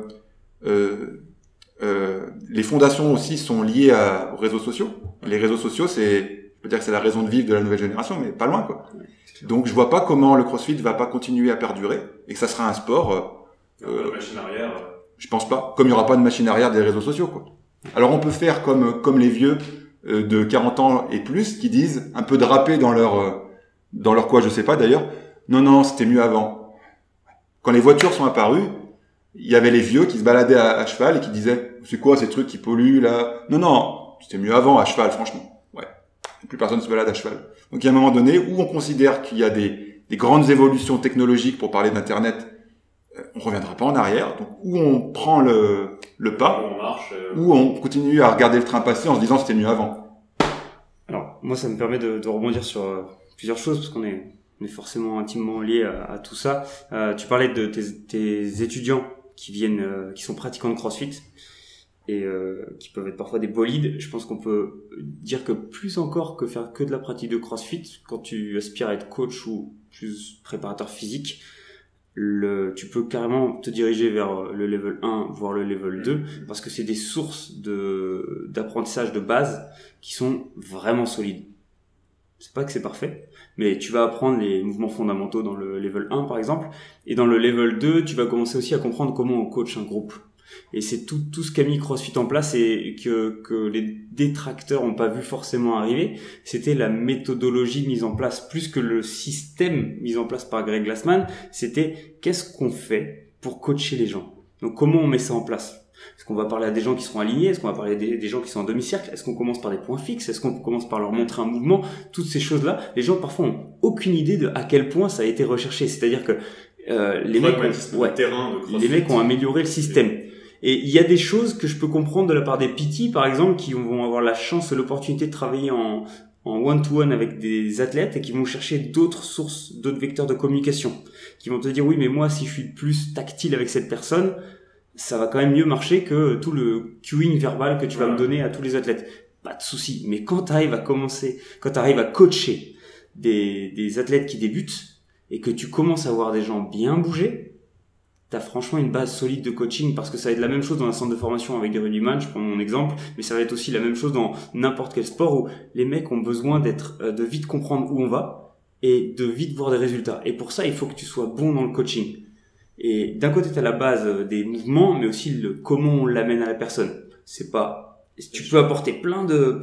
les fondations aussi sont liées aux réseaux sociaux. Les réseaux sociaux, je peux dire que c'est la raison de vivre de la nouvelle génération, mais pas loin, quoi. Donc, je vois pas comment le CrossFit va pas continuer à perdurer et que ça sera un sport. Machine arrière. Je pense pas. Comme il y aura pas de machine arrière des réseaux sociaux, quoi. Alors, on peut faire comme les vieux de 40 ans et plus qui disent un peu draper dans leur quoi, je sais pas d'ailleurs. Non, c'était mieux avant. Quand les voitures sont apparues, il y avait les vieux qui se baladaient à cheval et qui disaient c'est quoi ces trucs qui polluent là? Non, c'était mieux avant à cheval franchement. Ouais. Plus personne se balade à cheval. Donc il y a un moment donné où on considère qu'il y a des grandes évolutions technologiques pour parler d'internet, on reviendra pas en arrière. Donc où on prend le pas, où on marche, où on continue à regarder le train passer en se disant c'était mieux avant. Alors moi ça me permet de rebondir sur plusieurs choses parce qu'on est forcément intimement liés à tout ça. Tu parlais de tes étudiants qui sont pratiquants de CrossFit et qui peuvent être parfois des bolides. Je pense qu'on peut dire que plus encore que faire que de la pratique de CrossFit, quand tu aspires à être coach ou plus préparateur physique, tu peux carrément te diriger vers le level 1 voire le level 2 parce que c'est des sources d'apprentissage de base qui sont vraiment solides. C'est pas que c'est parfait, mais tu vas apprendre les mouvements fondamentaux dans le level 1 par exemple, et dans le level 2, tu vas commencer aussi à comprendre comment on coach un groupe. Et c'est tout ce qu'a mis CrossFit en place et que les détracteurs ont pas vu forcément arriver. C'était la méthodologie mise en place plus que le système mis en place par Greg Glassman. C'était qu'est-ce qu'on fait pour coacher les gens. Donc comment on met ça en place? Est-ce qu'on va parler à des gens qui seront alignés? Est-ce qu'on va parler des gens qui sont en demi-cercle? Est-ce qu'on commence par des points fixes? Est-ce qu'on commence par leur montrer un mouvement? Toutes ces choses-là, les gens parfois ont aucune idée de à quel point ça a été recherché. C'est-à-dire que les mecs ont amélioré le système. Et il y a des choses que je peux comprendre de la part des PT, par exemple, qui vont avoir la chance et l'opportunité de travailler en one-to-one avec des athlètes et qui vont chercher d'autres sources, d'autres vecteurs de communication. Qui vont te dire, oui, mais moi, si je suis plus tactile avec cette personne, ça va quand même mieux marcher que tout le cueing verbal que tu vas me donner à tous les athlètes. Pas de souci. Mais quand tu arrives à coacher des athlètes qui débutent et que tu commences à voir des gens bien bouger, t'as franchement une base solide de coaching parce que ça va être la même chose dans un centre de formation avec des rugbyman, je prends mon exemple, mais ça va être aussi la même chose dans n'importe quel sport où les mecs ont besoin de vite comprendre où on va et de vite voir des résultats. Et pour ça, il faut que tu sois bon dans le coaching. Et d'un côté, t'as la base des mouvements, mais aussi comment on l'amène à la personne. Tu peux apporter plein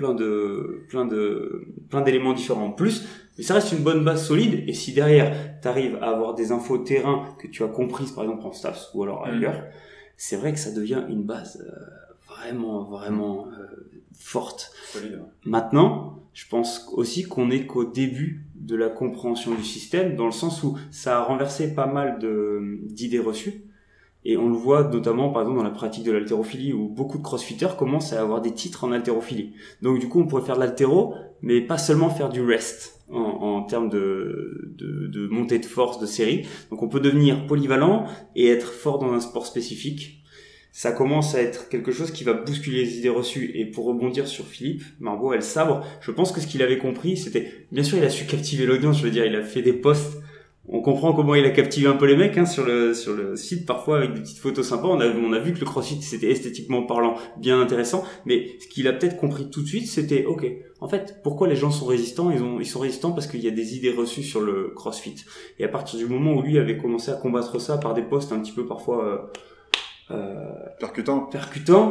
d'éléments différents en plus, mais ça reste une bonne base solide. Et si derrière, t'arrives à avoir des infos terrain que tu as comprises, par exemple en STAPS ou alors ailleurs, c'est vrai que ça devient une base vraiment forte. Solide. Maintenant, je pense aussi qu'on est qu'au début de la compréhension du système, dans le sens où ça a renversé pas mal d'idées reçues. Et on le voit notamment, par exemple, dans la pratique de l'haltérophilie, où beaucoup de crossfitters commencent à avoir des titres en haltérophilie. Donc, du coup, on pourrait faire de l'haltéro, mais pas seulement faire du rest en termes de montée de force, de série. Donc, on peut devenir polyvalent et être fort dans un sport spécifique. Ça commence à être quelque chose qui va bousculer les idées reçues. Et pour rebondir sur Philippe Marbeau, El Sabre, je pense que ce qu'il avait compris, c'était, bien sûr, il a su captiver l'audience. Je veux dire, il a fait des posts. On comprend comment il a captivé un peu les mecs, sur le site, parfois avec des petites photos sympas. On a vu que le CrossFit, c'était esthétiquement parlant bien intéressant. Mais ce qu'il a peut-être compris tout de suite, c'était, ok, en fait, pourquoi les gens sont résistants? Ils sont résistants parce qu'il y a des idées reçues sur le CrossFit. Et à partir du moment où lui avait commencé à combattre ça par des posts un petit peu parfois, percutant.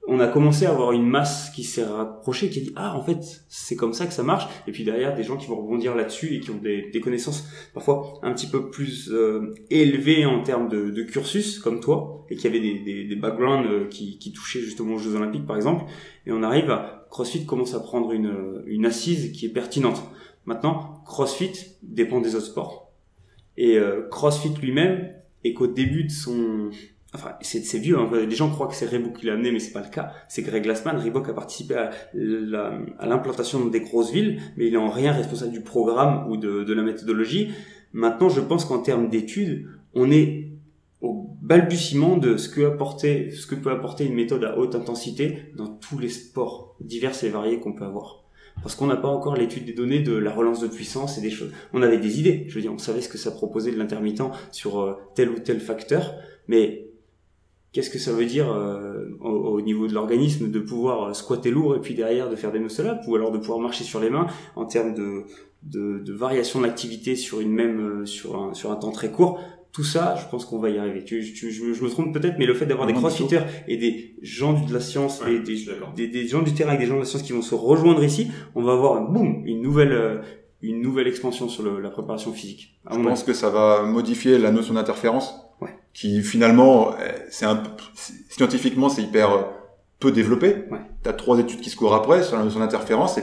on a commencé à avoir une masse qui s'est rapprochée, qui a dit en fait c'est comme ça que ça marche, et puis derrière des gens qui vont rebondir là-dessus et qui ont des connaissances parfois un petit peu plus élevées en termes de cursus comme toi, et qui avaient des backgrounds qui touchaient justement aux Jeux Olympiques par exemple, et on arrive à CrossFit commence à prendre une assise qui est pertinente. Maintenant CrossFit dépend des autres sports, et CrossFit lui-même est qu'au début de son... Enfin, c'est vieux, hein. Les gens croient que c'est Reebok qui l'a amené, mais c'est pas le cas. C'est Greg Glassman. Reebok a participé à l'implantation des grosses villes, mais il est en rien responsable du programme ou de la méthodologie. Maintenant, je pense qu'en termes d'études, on est au balbutiement de ce que peut apporter une méthode à haute intensité dans tous les sports divers et variés qu'on peut avoir. Parce qu'on n'a pas encore l'étude des données de la relance de puissance et des choses. On avait des idées. Je veux dire, on savait ce que ça proposait de l'intermittent sur tel ou tel facteur, mais qu'est-ce que ça veut dire au niveau de l'organisme de pouvoir squatter lourd et puis derrière de faire des muscle-up, ou alors de pouvoir marcher sur les mains en termes de variation de l'activité sur une même sur un temps très court. Tout ça, je pense qu'on va y arriver. Je me trompe peut-être, mais le fait d'avoir des crossfitters et des gens de la science et des gens du terrain et des gens de la science qui vont se rejoindre ici, on va avoir une nouvelle expansion sur la préparation physique. Je pense que ça va modifier la notion d'interférence. Qui finalement, scientifiquement, c'est hyper peu développé. Ouais. T'as 3 études qui se courent après sur la notion d'interférence, et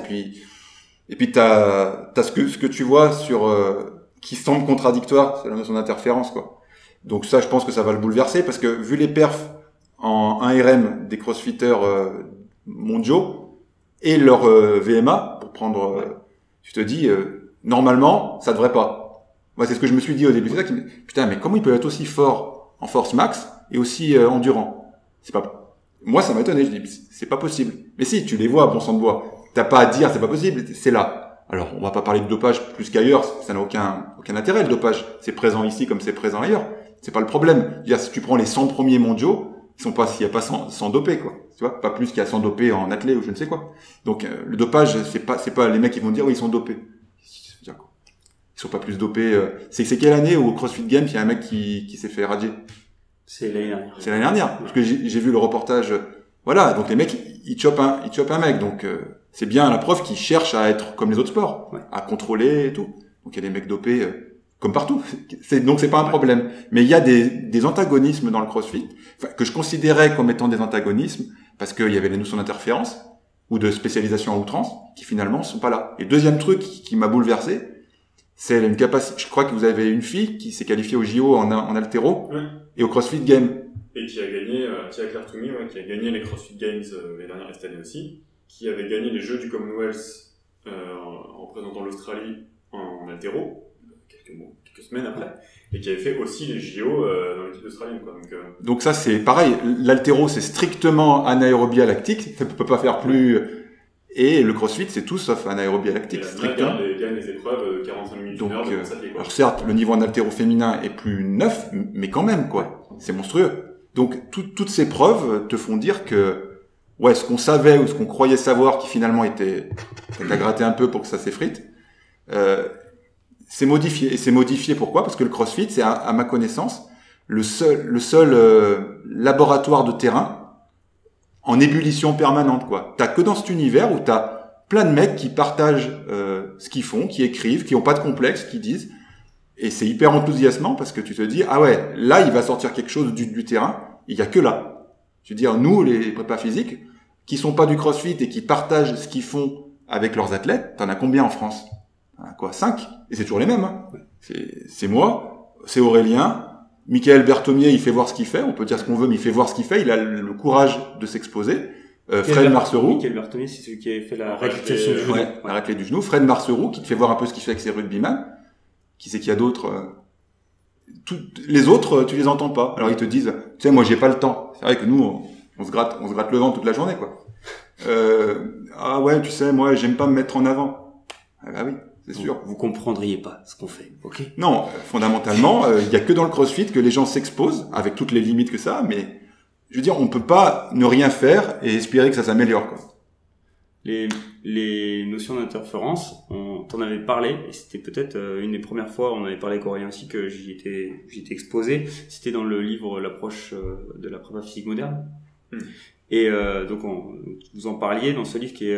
puis t'as ce que tu vois sur qui semble contradictoire, c'est la notion d'interférence, quoi. Donc ça, je pense que ça va le bouleverser, parce que vu les perfs en 1RM des crossfitters mondiaux et leur VMA, pour prendre, tu te dis, normalement, ça devrait pas. Moi, c'est ce que je me suis dit au début. C'est ça qui putain, mais comment il peut être aussi fort en force max et aussi endurant? C'est pas. Moi, ça m'a étonné. Je dis, c'est pas possible. Mais si, tu les vois, bon sang de bois. T'as pas à dire, c'est pas possible. C'est là. Alors, on va pas parler de dopage plus qu'ailleurs. Ça n'a aucun intérêt, le dopage. C'est présent ici comme c'est présent ailleurs. C'est pas le problème. Si tu prends les 100 premiers mondiaux, ils sont pas, s'il y a pas 100 dopés, quoi. Tu vois, pas plus qu'il y a 100 dopés en athlète ou je ne sais quoi. Donc, le dopage, c'est pas les mecs qui vont dire, oui, ils sont dopés. Ils sont pas plus dopés. C'est quelle année où au CrossFit Games il y a un mec qui s'est fait radier? C'est l'année dernière. C'est l'année dernière, parce que j'ai vu le reportage. Voilà, donc les mecs ils chopent un mec, donc c'est bien la preuve qu'ils cherchent à être comme les autres sports, à contrôler et tout. Donc il y a des mecs dopés comme partout. Donc c'est pas un problème. Mais il y a des antagonismes dans le CrossFit que je considérais comme étant des antagonismes parce qu'il y avait les notions d'interférence ou de spécialisation à outrance qui finalement sont pas là. Et deuxième truc qui m'a bouleversé, c'est une capacité. Je crois que vous avez une fille qui s'est qualifiée au JO en haltéro et au CrossFit Games. Et qui a gagné, Tia Claire Toomey, qui a gagné les CrossFit Games l'année dernière et cette année aussi, qui avait gagné les Jeux du Commonwealth en représentant l'Australie en haltéro, quelques semaines après, et qui avait fait aussi les JO dans l'équipe australienne, quoi. Donc ça c'est pareil. L'haltéro c'est strictement anaérobie lactique, ça peut pas faire plus. Et le CrossFit, c'est tout sauf anaérobie lactique. Strictement. Gagne les épreuves 45 minutes, donc, une heure, donc ça fait quoi. Alors certes, le niveau en haltéro féminin est plus neuf, mais quand même, quoi. C'est monstrueux. Donc, toutes ces preuves te font dire que, ce qu'on savait ou ce qu'on croyait savoir, qui finalement était, t'as gratté un peu pour que ça s'effrite, c'est modifié. Et c'est modifié pourquoi? Parce que le CrossFit, c'est à ma connaissance, le seul laboratoire de terrain en ébullition permanente, quoi. T'as que dans cet univers où t'as plein de mecs qui partagent ce qu'ils font, qui écrivent, qui ont pas de complexe, qui disent, et c'est hyper enthousiasmant parce que tu te dis, là il va sortir quelque chose du terrain, il y a que là. Je veux dire, nous les prépas physiques, qui sont pas du CrossFit et qui partagent ce qu'ils font avec leurs athlètes, t'en as combien en France? 5? Et c'est toujours les mêmes, hein. C'est moi, c'est Aurélien, Michael Berthomier, il fait voir ce qu'il fait, on peut dire ce qu'on veut, mais il fait voir ce qu'il fait, il a le courage de s'exposer. Fred Marceroux. Michael Berthomier, c'est celui qui avait fait la récupération du genou. La raclée du genou. Fred Marceroux, qui te fait voir un peu ce qu'il fait avec ses rugbyman. Qui c'est qu'il y a d'autres? Les autres, tu les entends pas. Alors ils te disent, tu sais, moi j'ai pas le temps. C'est vrai que nous, on se gratte le ventre toute la journée, quoi. Tu sais, moi j'aime pas me mettre en avant. Ah bah oui. C'est sûr. Vous comprendriez pas ce qu'on fait, ok? Non, fondamentalement, il y a que dans le CrossFit que les gens s'exposent, avec toutes les limites que ça a, mais je veux dire, on peut pas ne rien faire et espérer que ça s'améliore, quoi. Les notions d'interférence, t'en avais parlé, et c'était peut-être une des premières fois, on avait parlé avec Aurélien aussi, que j'y étais exposé. C'était dans le livre L'approche de la prépa physique moderne. Et donc vous en parliez dans ce livre qui est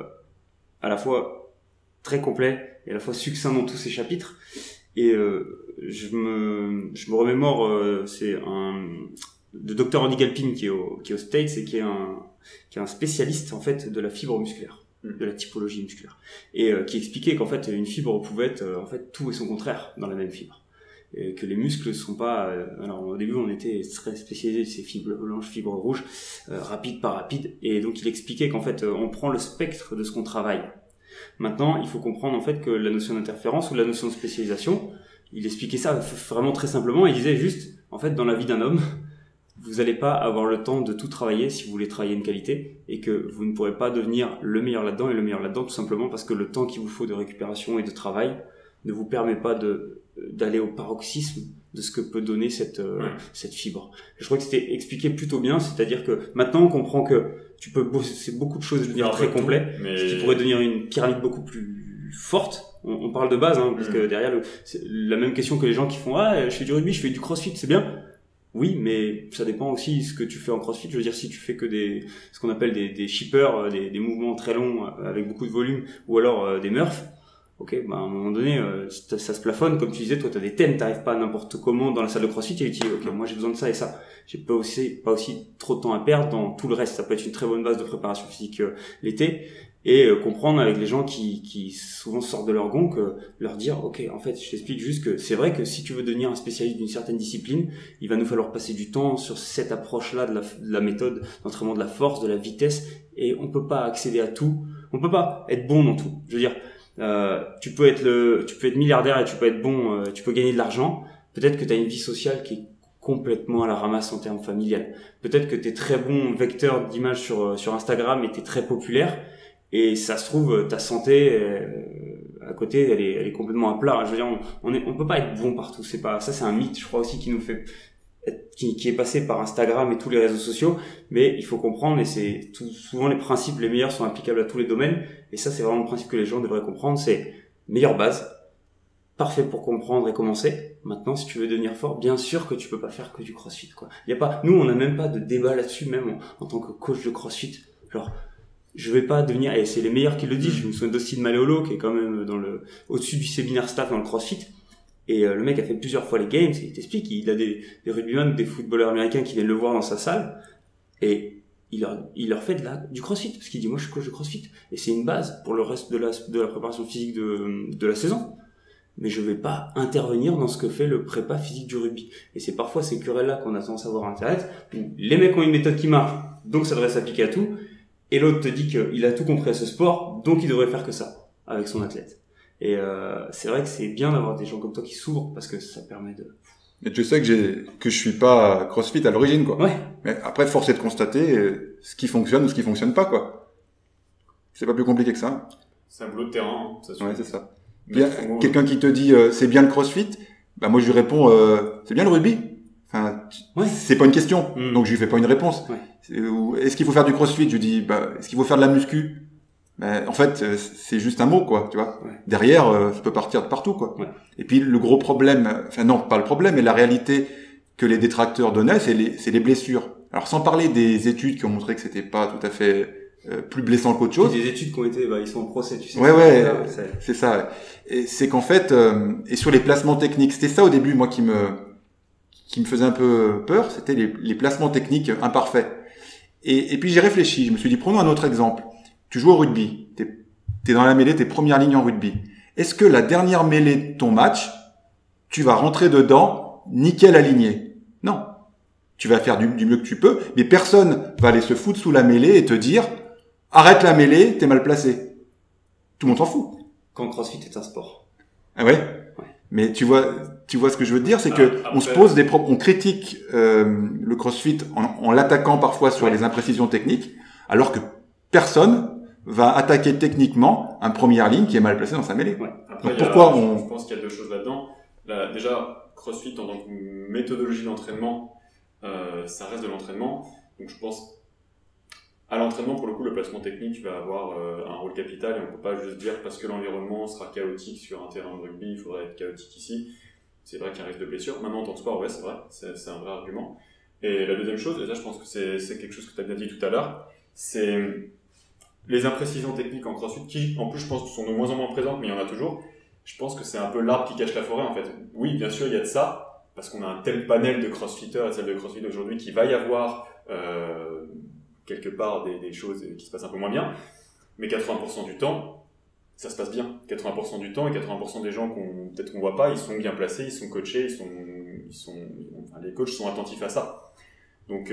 à la fois très complet et à la fois succinct dans tous ses chapitres. Et je me remémore, c'est le docteur Andy Galpin qui est aux States et qui est un spécialiste en fait de la fibre musculaire, de la typologie musculaire, et qui expliquait qu'en fait une fibre pouvait être en fait tout et son contraire dans la même fibre. Et que les muscles sont pas alors au début on était très spécialisé ces fibres blanches, fibres rouges, rapide par rapide, et donc il expliquait qu'en fait on prend le spectre de ce qu'on travaille. Maintenant il faut comprendre en fait que la notion d'interférence ou la notion de spécialisation, il expliquait ça vraiment très simplement. Il disait juste en fait dans la vie d'un homme vous n'allez pas avoir le temps de tout travailler si vous voulez travailler une qualité, et que vous ne pourrez pas devenir le meilleur là-dedans et le meilleur là-dedans tout simplement parce que le temps qu'il vous faut de récupération et de travail ne vous permet pas d'aller au paroxysme de ce que peut donner cette fibre. Je crois que c'était expliqué plutôt bien, c'est-à-dire que maintenant on comprend que tu peux bosser beaucoup de choses et devenir très complet, ce qui pourrait devenir une pyramide beaucoup plus forte. On parle de base, parce que derrière c'est la même question que les gens qui font je fais du rugby, je fais du crossfit, c'est bien. Oui, mais ça dépend aussi de ce que tu fais en crossfit. Je veux dire, si tu fais que ce qu'on appelle des shippers, des mouvements très longs avec beaucoup de volume, ou alors des murphs, ok, à un moment donné, ça se plafonne. Comme tu disais, toi, t'as des thèmes, t'arrives pas n'importe comment dans la salle de crossfit et tu dis, ok, moi j'ai besoin de ça et ça. J'ai pas aussi trop de temps à perdre dans tout le reste. Ça peut être une très bonne base de préparation physique l'été. Et comprendre avec les gens qui souvent sortent de leur gond, leur dire, ok, en fait, je t'explique juste que c'est vrai que si tu veux devenir un spécialiste d'une certaine discipline, il va nous falloir passer du temps sur cette approche-là de la méthode d'entraînement de la force, de la vitesse, et on peut pas accéder à tout. On peut pas être bon dans tout. Je veux dire, tu peux être milliardaire et tu peux être bon, tu peux gagner de l'argent. Peut-être que tu as une vie sociale qui est complètement à la ramasse en termes familial. Peut-être que tu es très bon vecteur d'image sur Instagram et tu es très populaire. Et ça se trouve, ta santé à côté, elle est complètement à plat. Je veux dire, on peut pas être bon partout. C'est un mythe, je crois aussi, qui nous fait qui est passé par Instagram et tous les réseaux sociaux. Mais il faut comprendre, et souvent les principes les meilleurs sont applicables à tous les domaines. Et ça, c'est vraiment le principe que les gens devraient comprendre. C'est meilleure base, parfait pour comprendre et commencer. Maintenant, si tu veux devenir fort, bien sûr que tu peux pas faire que du crossfit, quoi. Nous, on n'a même pas de débat là-dessus, même en tant que coach de crossfit. Genre, je vais pas devenir, et c'est les meilleurs qui le disent, je me souviens d'Austin Malleolo, qui est quand même au-dessus du séminaire staff dans le CrossFit, et le mec a fait plusieurs fois les games, et il t'explique, il a des rugbyman, des footballeurs américains qui viennent le voir dans sa salle, et il leur fait du CrossFit, parce qu'il dit, moi je suis coach de CrossFit, et c'est une base pour le reste de la préparation physique de la saison. Mais je vais pas intervenir dans ce que fait le prépa physique du rugby. Et c'est parfois ces querelles-là qu'on a tendance à voir à Internet, où les mecs ont une méthode qui marche, donc ça devrait s'appliquer à tout, et l'autre te dit qu'il a tout compris à ce sport, donc il devrait faire que ça, avec son athlète. Et c'est vrai que c'est bien d'avoir des gens comme toi qui s'ouvrent, parce que ça permet de... Mais tu sais que je suis pas CrossFit à l'origine, quoi. Ouais. Mais après, force est de constater ce qui fonctionne ou ce qui fonctionne pas, quoi. C'est pas plus compliqué que ça. C'est un boulot de terrain, ça. Ouais, c'est ça. Puis, quelqu'un qui te dit c'est bien le CrossFit, bah moi je lui réponds c'est bien le rugby. Enfin, c'est pas une question, donc je lui fais pas une réponse. Ouais. Est-ce qu'il faut faire du CrossFit? Je lui dis est-ce qu'il faut faire de la muscu? En fait, c'est juste un mot, quoi, tu vois. Ouais. Derrière, ça peut partir de partout, quoi. Ouais. Et puis le gros problème, enfin non, pas le problème, mais la réalité que les détracteurs donnaient, c'est les blessures. Alors sans parler des études qui ont montré que c'était pas tout à fait plus blessant qu'autre chose. Des études qui ont été, ils sont en procès, tu sais. Ouais, c'est ça. Et c'est qu'en fait, et sur les placements techniques, c'était ça au début, moi, qui me faisait un peu peur, c'était les placements techniques imparfaits. Et puis j'ai réfléchi, je me suis dit, prenons un autre exemple. Tu joues au rugby, t'es dans la mêlée, t'es première ligne en rugby. Est-ce que la dernière mêlée de ton match, tu vas rentrer dedans, nickel aligné? Non. Tu vas faire du mieux que tu peux, mais personne va aller se foutre sous la mêlée et te dire, arrête la mêlée, t'es mal placé. Tout le monde s'en fout. Quand CrossFit est un sport. Ah ouais? Mais tu vois ce que je veux te dire, c'est que on se pose on critique le CrossFit en l'attaquant parfois sur les imprécisions techniques, alors que personne va attaquer techniquement un première ligne qui est mal placé dans sa mêlée. Ouais. Après, donc pourquoi je pense qu'il y a deux choses là-dedans. Déjà, CrossFit en tant que méthodologie d'entraînement, ça reste de l'entraînement. Donc je pense à l'entraînement, pour le coup, le placement technique va avoir un rôle capital, et on peut pas juste dire parce que l'environnement sera chaotique sur un terrain de rugby, il faudrait être chaotique ici. C'est vrai qu'il y a un risque de blessure. Maintenant, en tant que sport, ouais, c'est vrai, c'est un vrai argument. Et la deuxième chose, et ça je pense que c'est quelque chose que tu as bien dit tout à l'heure, c'est les imprécisions techniques en CrossFit qui, en plus, je pense, sont de moins en moins présentes, mais il y en a toujours. Je pense que c'est un peu l'arbre qui cache la forêt, en fait. Oui, bien sûr, il y a de ça, parce qu'on a un tel panel de crossfitters et celles de CrossFit aujourd'hui qu'il va y avoir quelque part des choses qui se passent un peu moins bien. Mais 80% du temps, ça se passe bien. 80% du temps et 80% des gens peut-être qu'on voit pas, ils sont bien placés, ils sont coachés, enfin, les coachs sont attentifs à ça. Donc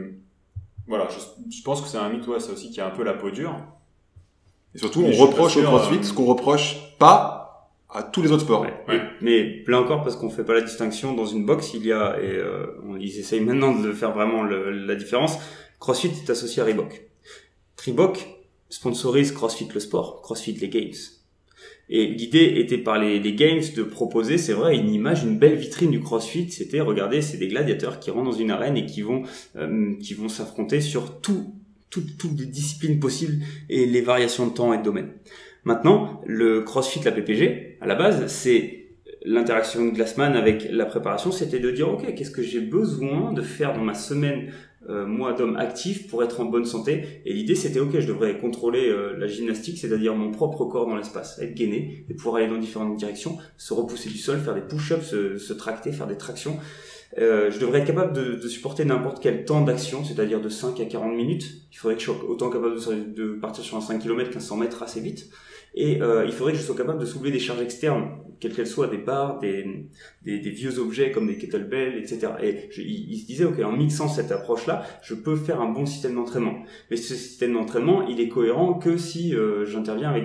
voilà, je pense que c'est un mythe, ouais, ça aussi qui a un peu la peau dure. Et surtout, on reproche au CrossFit ce qu'on reproche pas à tous les autres sports. Ouais. Mais là encore, parce qu'on fait pas la distinction dans une box, il y a, et ils essayent maintenant de faire vraiment la différence. CrossFit est associé à Reebok. Reebok sponsorise CrossFit le sport, CrossFit les Games. Et l'idée était par les Games de proposer, c'est vrai, une image, une belle vitrine du CrossFit. C'était, regardez, c'est des gladiateurs qui rentrent dans une arène et qui vont s'affronter sur toutes les disciplines possibles et les variations de temps et de domaine. Maintenant, le CrossFit, la PPG, à la base, c'est l'interaction de Glassman avec la préparation, c'était de dire, ok, qu'est-ce que j'ai besoin de faire dans ma semaine, moi d'homme actif, pour être en bonne santé. Et l'idée, c'était, ok, je devrais contrôler la gymnastique, c'est-à-dire mon propre corps dans l'espace, être gainé et pouvoir aller dans différentes directions, se repousser du sol, faire des push-ups, se tracter, faire des tractions. Je devrais être capable de supporter n'importe quel temps d'action, c'est-à-dire de 5 à 40 minutes. Il faudrait que je sois autant capable de partir sur un 5 km qu'un 100 mètres assez vite. Et il faudrait que je sois capable de soulever des charges externes, quelles qu'elles soient, des barres, des vieux objets comme des kettlebells, etc. Et il se disait, ok, en mixant cette approche-là, je peux faire un bon système d'entraînement. Mais ce système d'entraînement, il est cohérent que si j'interviens avec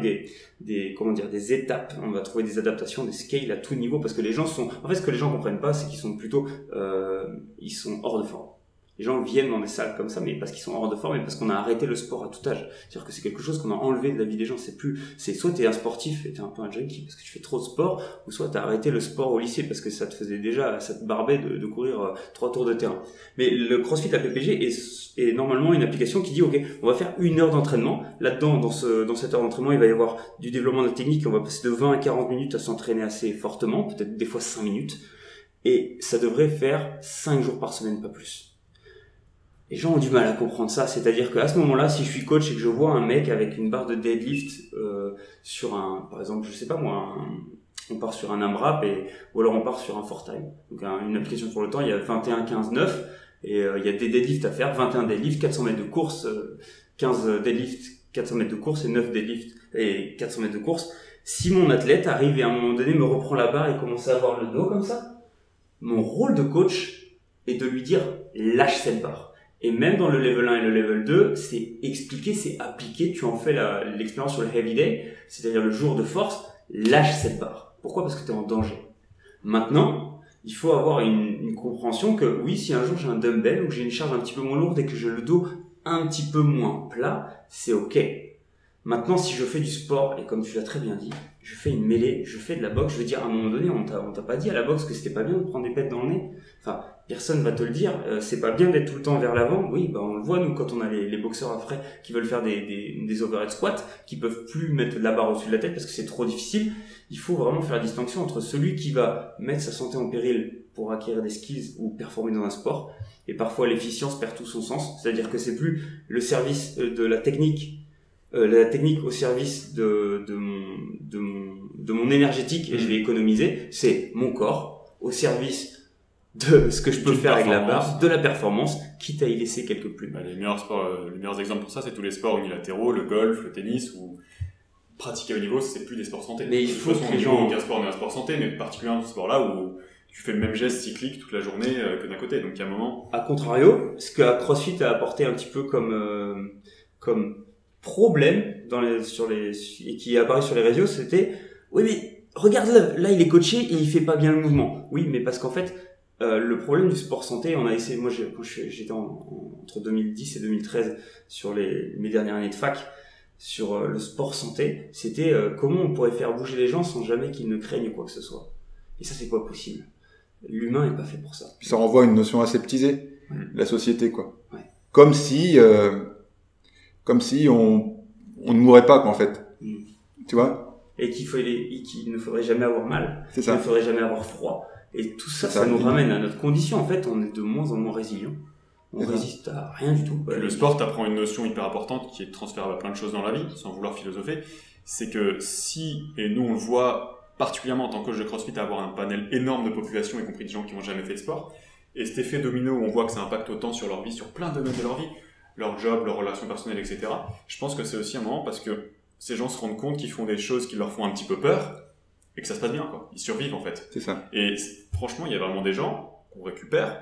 des étapes. On va trouver des adaptations, des scales à tout niveau, parce que les gens en fait, ce que les gens comprennent pas, c'est qu'ils sont plutôt, ils sont hors de forme. Les gens viennent dans des salles comme ça, mais parce qu'ils sont hors de forme et parce qu'on a arrêté le sport à tout âge. C'est-à-dire que c'est quelque chose qu'on a enlevé de la vie des gens. C'est soit t'es un sportif et t'es un peu un junkie parce que tu fais trop de sport, ou soit t'as arrêté le sport au lycée parce que ça te barbait de courir 3 tours de terrain. Mais le CrossFit, la PPG est normalement une application qui dit, ok, on va faire 1 heure d'entraînement. Là-dedans, dans cette heure d'entraînement, il va y avoir du développement de la technique. On va passer de 20 à 40 minutes à s'entraîner assez fortement, peut-être des fois 5 minutes. Et ça devrait faire 5 jours par semaine, pas plus. Les gens ont du mal à comprendre ça, c'est-à-dire qu'à ce moment-là, si je suis coach et que je vois un mec avec une barre de deadlift sur par exemple, je sais pas moi, on part sur un AMRAP ou alors on part sur un 4Time. Donc une application pour le temps, il y a 21, 15, 9 et il y a des deadlifts à faire, 21 deadlifts, 400 mètres de course, 15 deadlifts, 400 mètres de course et 9 deadlifts et 400 mètres de course. Si mon athlète arrive et à un moment donné me reprend la barre et commence à avoir le dos comme ça, mon rôle de coach est de lui dire lâche cette barre. Et même dans le level 1 et le level 2, c'est expliqué, c'est appliqué. Tu en fais l'expérience sur le heavy day, c'est-à-dire le jour de force, lâche cette barre. Pourquoi ? Parce que tu es en danger. Maintenant, il faut avoir une compréhension que oui, si un jour j'ai un dumbbell ou que j'ai une charge un petit peu moins lourde et que j'ai le dos un petit peu moins plat, c'est ok. Maintenant, si je fais du sport, et comme tu l'as très bien dit, je fais une mêlée, je fais de la boxe, je veux dire, à un moment donné, on t'a pas dit à la boxe que c'était pas bien de prendre des pètes dans le nez. Enfin, personne va te le dire, c'est pas bien d'être tout le temps vers l'avant. Oui, bah, on le voit, nous, quand on a les boxeurs après qui veulent faire des overhead squats, qui peuvent plus mettre la barre au-dessus de la tête parce que c'est trop difficile. Il faut vraiment faire la distinction entre celui qui va mettre sa santé en péril pour acquérir des skills ou performer dans un sport, et parfois l'efficience perd tout son sens. C'est-à-dire que c'est plus le service de la technique au service de mon énergétique et je vais économiser, c'est mon corps au service de ce que je peux faire avec la barre, de la performance, quitte à y laisser quelques plumes. Bah, les meilleurs exemples pour ça, c'est tous les sports unilatéraux, le golf, le tennis, où pratiquer au niveau, c'est plus des sports santé. Mais il faut que les gens... aucun sport n'est un sport santé, mais particulièrement ce sport-là où tu fais le même geste cyclique toute la journée que d'un côté. Donc il y a un moment... À contrario, ce que CrossFit a apporté un petit peu comme problème et qui est apparu sur les réseaux, c'était oui mais regarde-le, là il est coaché et il fait pas bien le mouvement. Oui, mais parce qu'en fait le problème du sport santé, on a essayé, moi quand j'étais entre 2010 et 2013 sur mes dernières années de fac sur le sport santé, c'était comment on pourrait faire bouger les gens sans jamais qu'ils ne craignent quoi que ce soit. Et ça c'est pas possible. L'humain est pas fait pour ça. Puis ça renvoie à une notion aseptisée, la société quoi. Ouais. Comme si on ne mourrait pas quoi en fait. Tu vois ? Et qu'il ne faudrait jamais avoir mal. C'est ça. Il ne faudrait jamais avoir froid. Et tout ça, ça nous ramène à notre condition. En fait, on est de moins en moins résilient. On résiste à rien du tout. Le sport t'apprend une notion hyper importante qui est transférable à plein de choses dans la vie, sans vouloir philosopher. C'est que si, et nous on le voit particulièrement en tant que coach de CrossFit, avoir un panel énorme de population, y compris des gens qui n'ont jamais fait de sport, et cet effet domino où on voit que ça impacte autant sur leur vie, sur plein de domaines de leur vie, leur job, leurs relations personnelles, etc. Je pense que c'est aussi un moment parce que ces gens se rendent compte qu'ils font des choses qui leur font un petit peu peur, et que ça se passe bien, quoi. Ils survivent, en fait. C'est ça. Et franchement, il y a vraiment des gens qu'on récupère.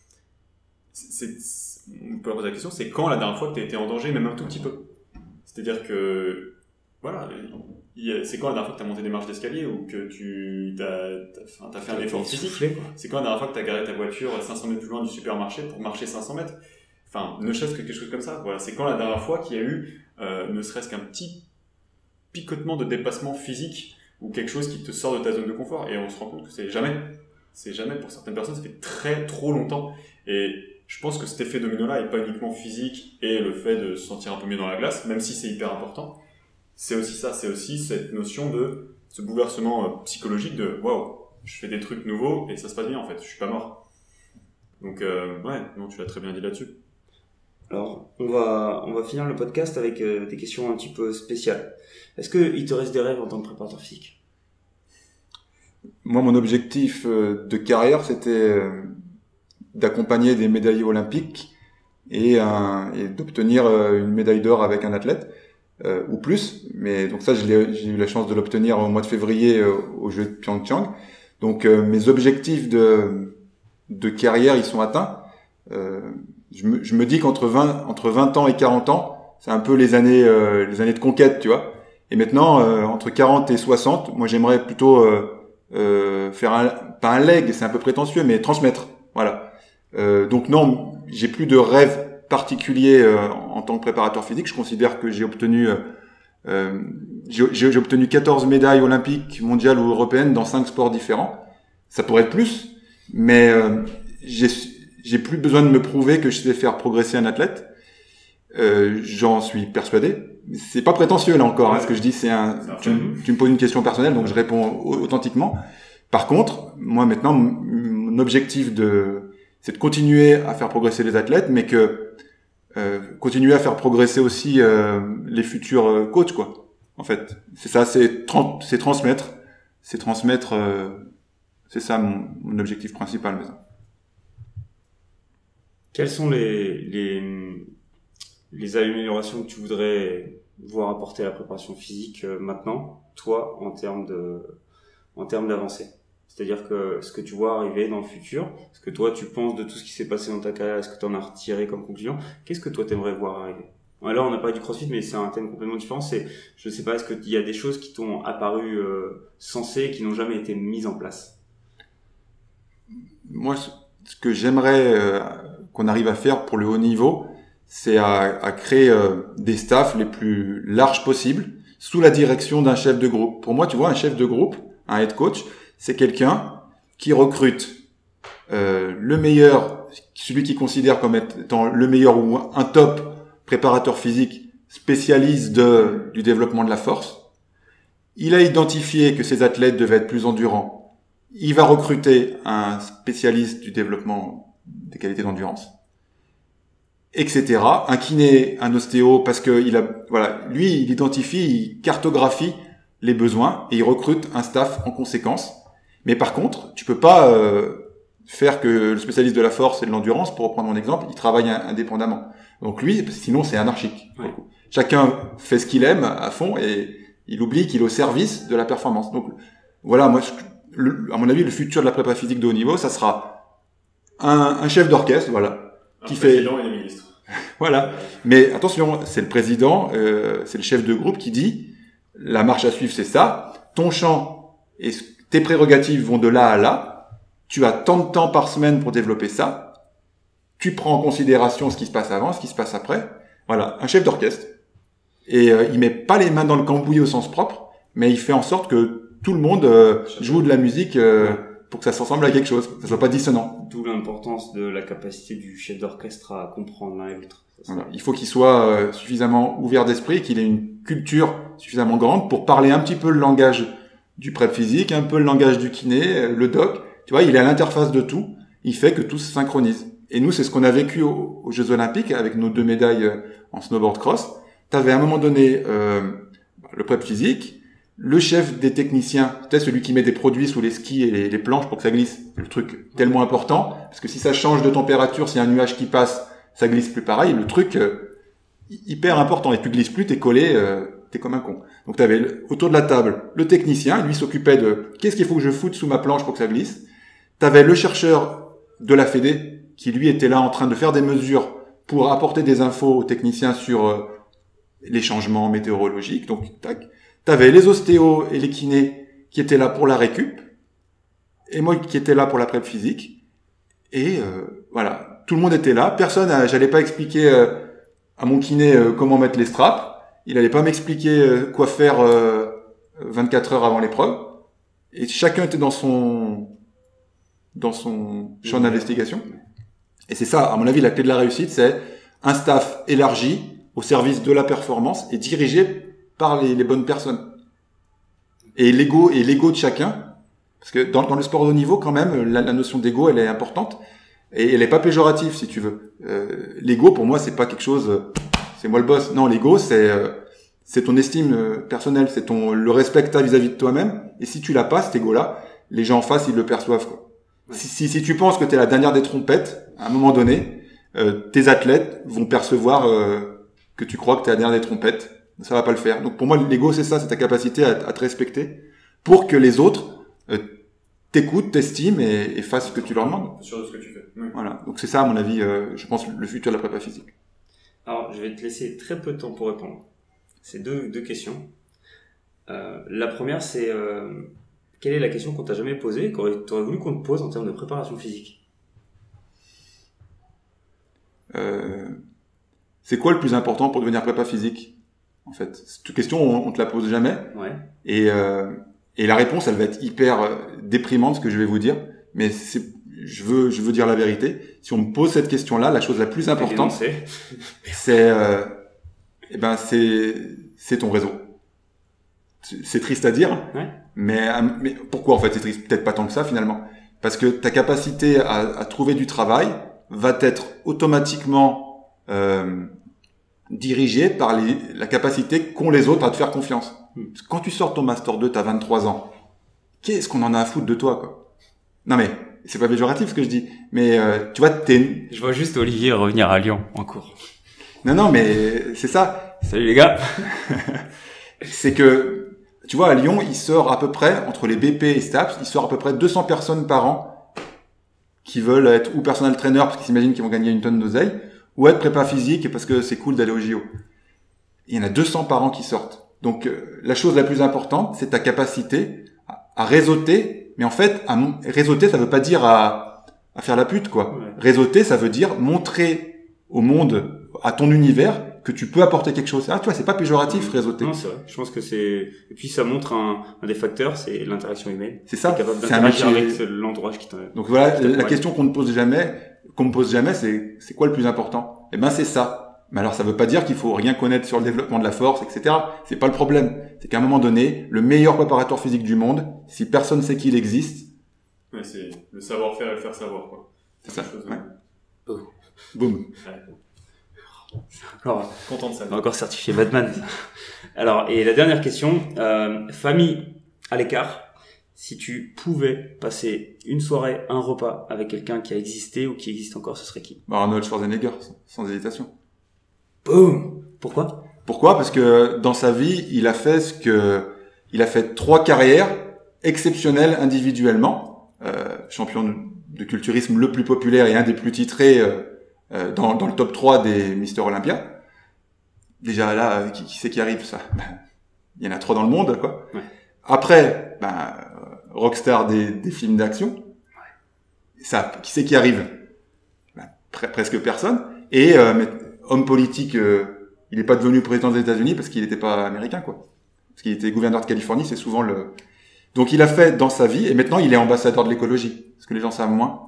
On peut poser la question, c'est quand la dernière fois que tu as été en danger, même un tout petit peu? C'est-à-dire que, voilà, c'est quand la dernière fois que tu as monté des marches d'escalier ou que tu as fait un effort physique? C'est quand la dernière fois que tu as garé ta voiture 500 mètres plus loin du supermarché pour marcher 500 mètres? Enfin, ne serait-ce que quelque chose comme ça. Voilà, c'est quand la dernière fois qu'il y a eu, ne serait-ce qu'un petit picotement de dépassement physique ou quelque chose qui te sort de ta zone de confort, et on se rend compte que c'est jamais pour certaines personnes, ça fait trop longtemps. Et je pense que cet effet domino-là est pas uniquement physique et le fait de se sentir un peu mieux dans la glace, même si c'est hyper important. C'est aussi ça, c'est aussi cette notion de ce bouleversement psychologique de waouh, je fais des trucs nouveaux et ça se passe bien en fait, je suis pas mort. Donc ouais, non, tu l'as très bien dit là-dessus. Alors, on va finir le podcast avec des questions un petit peu spéciales. Est-ce qu'il te reste des rêves en tant que préparateur physique? Moi, mon objectif de carrière, c'était d'accompagner des médaillés olympiques et d'obtenir une médaille d'or avec un athlète ou plus. Mais donc ça, j'ai eu la chance de l'obtenir au mois de février aux Jeux de Pyeongchang. Donc mes objectifs de carrière, ils sont atteints. Je me dis qu'entre 20 ans et 40 ans, c'est un peu les années de conquête, tu vois. Et maintenant, entre 40 et 60, moi j'aimerais plutôt faire pas un leg, c'est un peu prétentieux, mais transmettre. Voilà. Donc non, j'ai plus de rêve particulier en tant que préparateur physique. Je considère que j'ai obtenu 14 médailles olympiques, mondiales ou européennes dans 5 sports différents. Ça pourrait être plus, mais j'ai plus besoin de me prouver que je sais faire progresser un athlète. J'en suis persuadé. C'est pas prétentieux là encore, ce que je dis. Tu me poses une question personnelle, donc je réponds authentiquement. Par contre, moi maintenant, mon objectif c'est de continuer à faire progresser les athlètes, mais continuer à faire progresser aussi les futurs coachs, quoi. En fait, c'est ça, c'est transmettre, c'est ça mon objectif principal maintenant. Quelles sont les améliorations que tu voudrais voir apporter à la préparation physique maintenant, toi, en termes d'avancée? C'est-à-dire que ce que tu vois arriver dans le futur, ce que toi tu penses de tout ce qui s'est passé dans ta carrière, ce que tu en as retiré comme conclusion, qu'est-ce que toi t'aimerais voir arriver? Alors on n'a pas du CrossFit, mais c'est un thème complètement différent. Je sais pas, est-ce qu'il y a des choses qui t'ont apparu sensées, qui n'ont jamais été mises en place? Moi, ce que j'aimerais qu'on arrive à faire pour le haut niveau, c'est à créer des staffs les plus larges possibles sous la direction d'un chef de groupe. Pour moi, tu vois, un chef de groupe, un head coach, c'est quelqu'un qui recrute le meilleur, celui qui considère comme étant le meilleur ou un top préparateur physique spécialiste du développement de la force. Il a identifié que ses athlètes devaient être plus endurants. Il va recruter un spécialiste du développement des qualités d'endurance, etc. Un kiné, un ostéo, parce que lui, il identifie, il cartographie les besoins et il recrute un staff en conséquence. Mais par contre, tu peux pas faire que le spécialiste de la force et de l'endurance, pour reprendre mon exemple, il travaille indépendamment. Donc lui, sinon c'est anarchique. Ouais. Chacun fait ce qu'il aime à fond et il oublie qu'il est au service de la performance. Donc voilà, moi, à mon avis, le futur de la prépa physique de haut niveau, ça sera un chef d'orchestre, voilà, qui fait. Président et les ministres. Voilà. Mais attention, c'est le président, c'est le chef de groupe qui dit la marche à suivre, c'est ça. Ton champ et tes prérogatives vont de là à là. Tu as tant de temps par semaine pour développer ça. Tu prends en considération ce qui se passe avant, ce qui se passe après. Voilà, un chef d'orchestre. Et il met pas les mains dans le cambouis au sens propre, mais il fait en sorte que tout le monde joue de la musique pour que ça se ressemble à quelque chose, que ça soit pas dissonant. D'où l'importance de la capacité du chef d'orchestre à comprendre l'un et l'autre. Voilà. Il faut qu'il soit suffisamment ouvert d'esprit, qu'il ait une culture suffisamment grande pour parler un petit peu le langage du prep physique, un peu le langage du kiné, le doc, Tu vois, il est à l'interface de tout. Il fait que tout se synchronise. Et nous, c'est ce qu'on a vécu aux Jeux Olympiques avec nos 2 médailles en snowboard cross. T'avais à un moment donné le prep physique, le chef des techniciens, c'était celui qui met des produits sous les skis et les planches pour que ça glisse. Le truc tellement important, parce que si ça change de température, s'il y a un nuage qui passe, ça glisse plus pareil. Le truc hyper important, et tu glisses plus, t'es collé, t'es comme un con. Donc t'avais autour de la table le technicien, lui s'occupait de qu'est-ce qu'il faut que je foute sous ma planche pour que ça glisse. T'avais le chercheur de la Fédé qui lui était là en train de faire des mesures pour apporter des infos aux techniciens sur les changements météorologiques. Donc tac. T'avais les ostéos et les kinés qui étaient là pour la récup, et moi qui étais là pour la prep physique. Et voilà, tout le monde était là. J'allais pas expliquer à mon kiné comment mettre les straps. Il allait pas m'expliquer quoi faire 24 heures avant l'épreuve. Et chacun était dans son champ d'investigation. Et c'est ça, à mon avis, la clé de la réussite, c'est un staff élargi au service de la performance et dirigé par les bonnes personnes. Et l'ego de chacun, parce que dans le sport de haut niveau, quand même, la notion d'ego, elle est importante, et elle est pas péjorative, si tu veux. L'ego, pour moi, c'est pas quelque chose, c'est moi le boss. Non, l'ego, c'est ton estime personnelle, c'est le respect que t'as vis-à-vis de toi-même, et si tu l'as pas, cet ego-là, les gens en face, ils le perçoivent, quoi. Ouais. Si tu penses que t'es la dernière des trompettes, à un moment donné, tes athlètes vont percevoir que tu crois que t'es la dernière des trompettes. Ça va pas le faire. Donc pour moi, l'ego, c'est ça, c'est ta capacité à te respecter pour que les autres t'écoutent, t'estiment et fassent ce que tu leur demandes. Sûr de ce que tu fais. Oui. Voilà. Donc c'est ça, à mon avis, je pense, le futur de la prépa physique. Alors, je vais te laisser très peu de temps pour répondre. C'est deux questions. La première, c'est quelle est la question qu'on t'a jamais posée et que t'aurais voulu qu'on te pose en termes de préparation physique? C'est quoi le plus important pour devenir prépa physique? En fait, cette question, on te la pose jamais. Ouais. Et la réponse, elle va être hyper déprimante, ce que je vais vous dire. Mais je veux dire la vérité. Si on me pose cette question-là, la chose la plus importante, c'est ton réseau. C'est triste à dire. Ouais. Mais pourquoi en fait c'est triste? Peut-être pas tant que ça finalement. Parce que ta capacité à trouver du travail va être automatiquement dirigé par la capacité qu'ont les autres à te faire confiance. Parce que quand tu sors ton Master 2, t'as 23 ans. Qu'est-ce qu'on en a à foutre de toi, quoi? Non mais, c'est pas péjoratif ce que je dis. Mais, tu vois, Je vois juste Olivier revenir à Lyon, en cours. Non, mais, c'est ça. Salut les gars. C'est que, tu vois, à Lyon, il sort à peu près, entre les BP et STAPS, il sort à peu près 200 personnes par an qui veulent être ou personal trainer parce qu'ils s'imaginent qu'ils vont gagner une tonne d'oseille, ou être prépa physique parce que c'est cool d'aller au JO. Il y en a 200 par an qui sortent. Donc la chose la plus importante, c'est ta capacité à réseauter. Mais en fait, réseauter, ça veut pas dire à faire la pute, quoi. Ouais. Réseauter, ça veut dire montrer au monde, à ton univers, que tu peux apporter quelque chose. Ah, tu vois, c'est pas péjoratif, réseauter. Non, c'est vrai. Je pense que et puis ça montre un des facteurs, c'est l'interaction humaine. C'est ça. T'es capable d'interagir avec l'entourage qui t'enlève. Donc voilà, la question qu'on me pose jamais, c'est quoi le plus important? Eh ben, c'est ça. Mais alors, ça veut pas dire qu'il faut rien connaître sur le développement de la force, etc. C'est pas le problème. C'est qu'à un moment donné, le meilleur préparateur physique du monde, si personne sait qu'il existe. Ouais, c'est le savoir-faire et le faire savoir, quoi. C'est ça. Ouais. Boum. Ouais. Encore, content de ça. Encore certifié Batman. Alors, et la dernière question, famille à l'écart. Si tu pouvais passer une soirée, un repas avec quelqu'un qui a existé ou qui existe encore, ce serait qui? Arnold Schwarzenegger, sans hésitation. Boum. Pourquoi? Parce que dans sa vie, il a fait 3 carrières exceptionnelles individuellement. Champion de culturisme le plus populaire et un des plus titrés dans le top 3 des Mister Olympia. Déjà là, qui c'est qui arrive ça? Il y en a 3 dans le monde, quoi. Ouais. Après, rockstar des films d'action. Ouais. Ça, qui c'est qui arrive? Presque personne. Et homme politique, il n'est pas devenu président des États-Unis parce qu'il n'était pas américain, quoi. Parce qu'il était gouverneur de Californie, c'est souvent Donc il a fait dans sa vie, et maintenant il est ambassadeur de l'écologie, parce que les gens savent moins.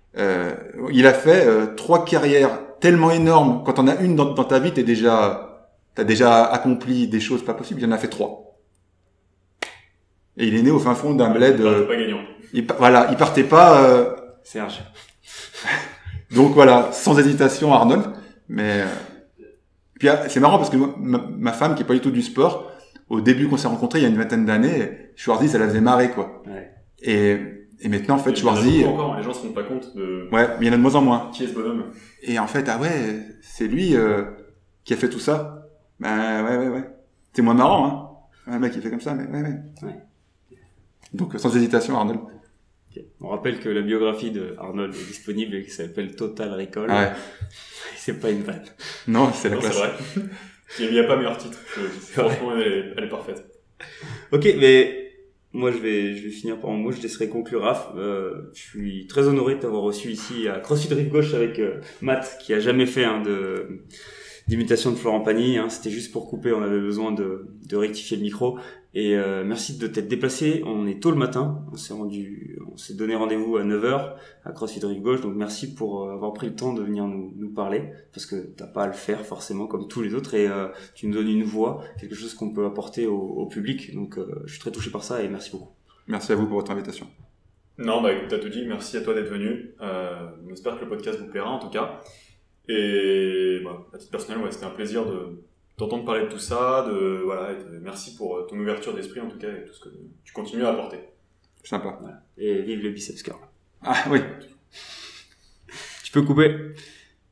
Il a fait 3 carrières tellement énormes. Quand on a une dans ta vie, t'as déjà accompli des choses pas possibles. Il en a fait 3. Et il est né au fin fond d'un bled. Pas gagnant. Il partait pas. Serge. Donc voilà, sans hésitation Arnold. Mais puis c'est marrant parce que moi, ma femme qui est pas du tout du sport, au début qu'on s'est rencontrés il y a une vingtaine d'années, Schwarzy ça la faisait marrer quoi. Ouais. Et maintenant en fait Schwarzy. Il y en a beaucoup encore, les gens se rendent pas compte de. Ouais, mais il y en a de moins en moins. Qui est ce bonhomme? Et en fait ah ouais, c'est lui qui a fait tout ça. Ben ouais. C'est moins marrant hein. Un mec qui fait comme ça, mais ouais. Donc sans hésitation Arnold. Okay. On rappelle que la biographie de Arnold est disponible et qui s'appelle Total Recall. Ah ouais. C'est pas une vanne. Non, c'est la classe. C'est vrai. Il n'y a pas meilleur titre. Franchement, elle est parfaite. Ok, mais moi je vais finir par mon mot. Je laisserai conclure Raph. Je suis très honoré de t'avoir reçu ici à CrossFit Rive Gauche avec Matt, qui a jamais fait d'imitation de Florent Pagny. C'était juste pour couper. On avait besoin de rectifier le micro. Et merci de t'être déplacé. On est tôt le matin. On s'est donné rendez-vous à 9h à CrossFit Rive Gauche. Donc merci pour avoir pris le temps de venir nous parler, parce que t'as pas à le faire forcément comme tous les autres, et tu nous donnes une voix, quelque chose qu'on peut apporter au public. Donc je suis très touché par ça et merci beaucoup. Merci à vous pour votre invitation. Non, écoute, t'as tout dit. Merci à toi d'être venu. J'espère que le podcast vous plaira en tout cas. Et à titre personnel, c'était un plaisir d'entendre parler de tout ça, et merci pour ton ouverture d'esprit en tout cas et tout ce que tu continues à apporter. Sympa. Voilà. Et vive le biceps curl. Ah oui. Tu peux couper.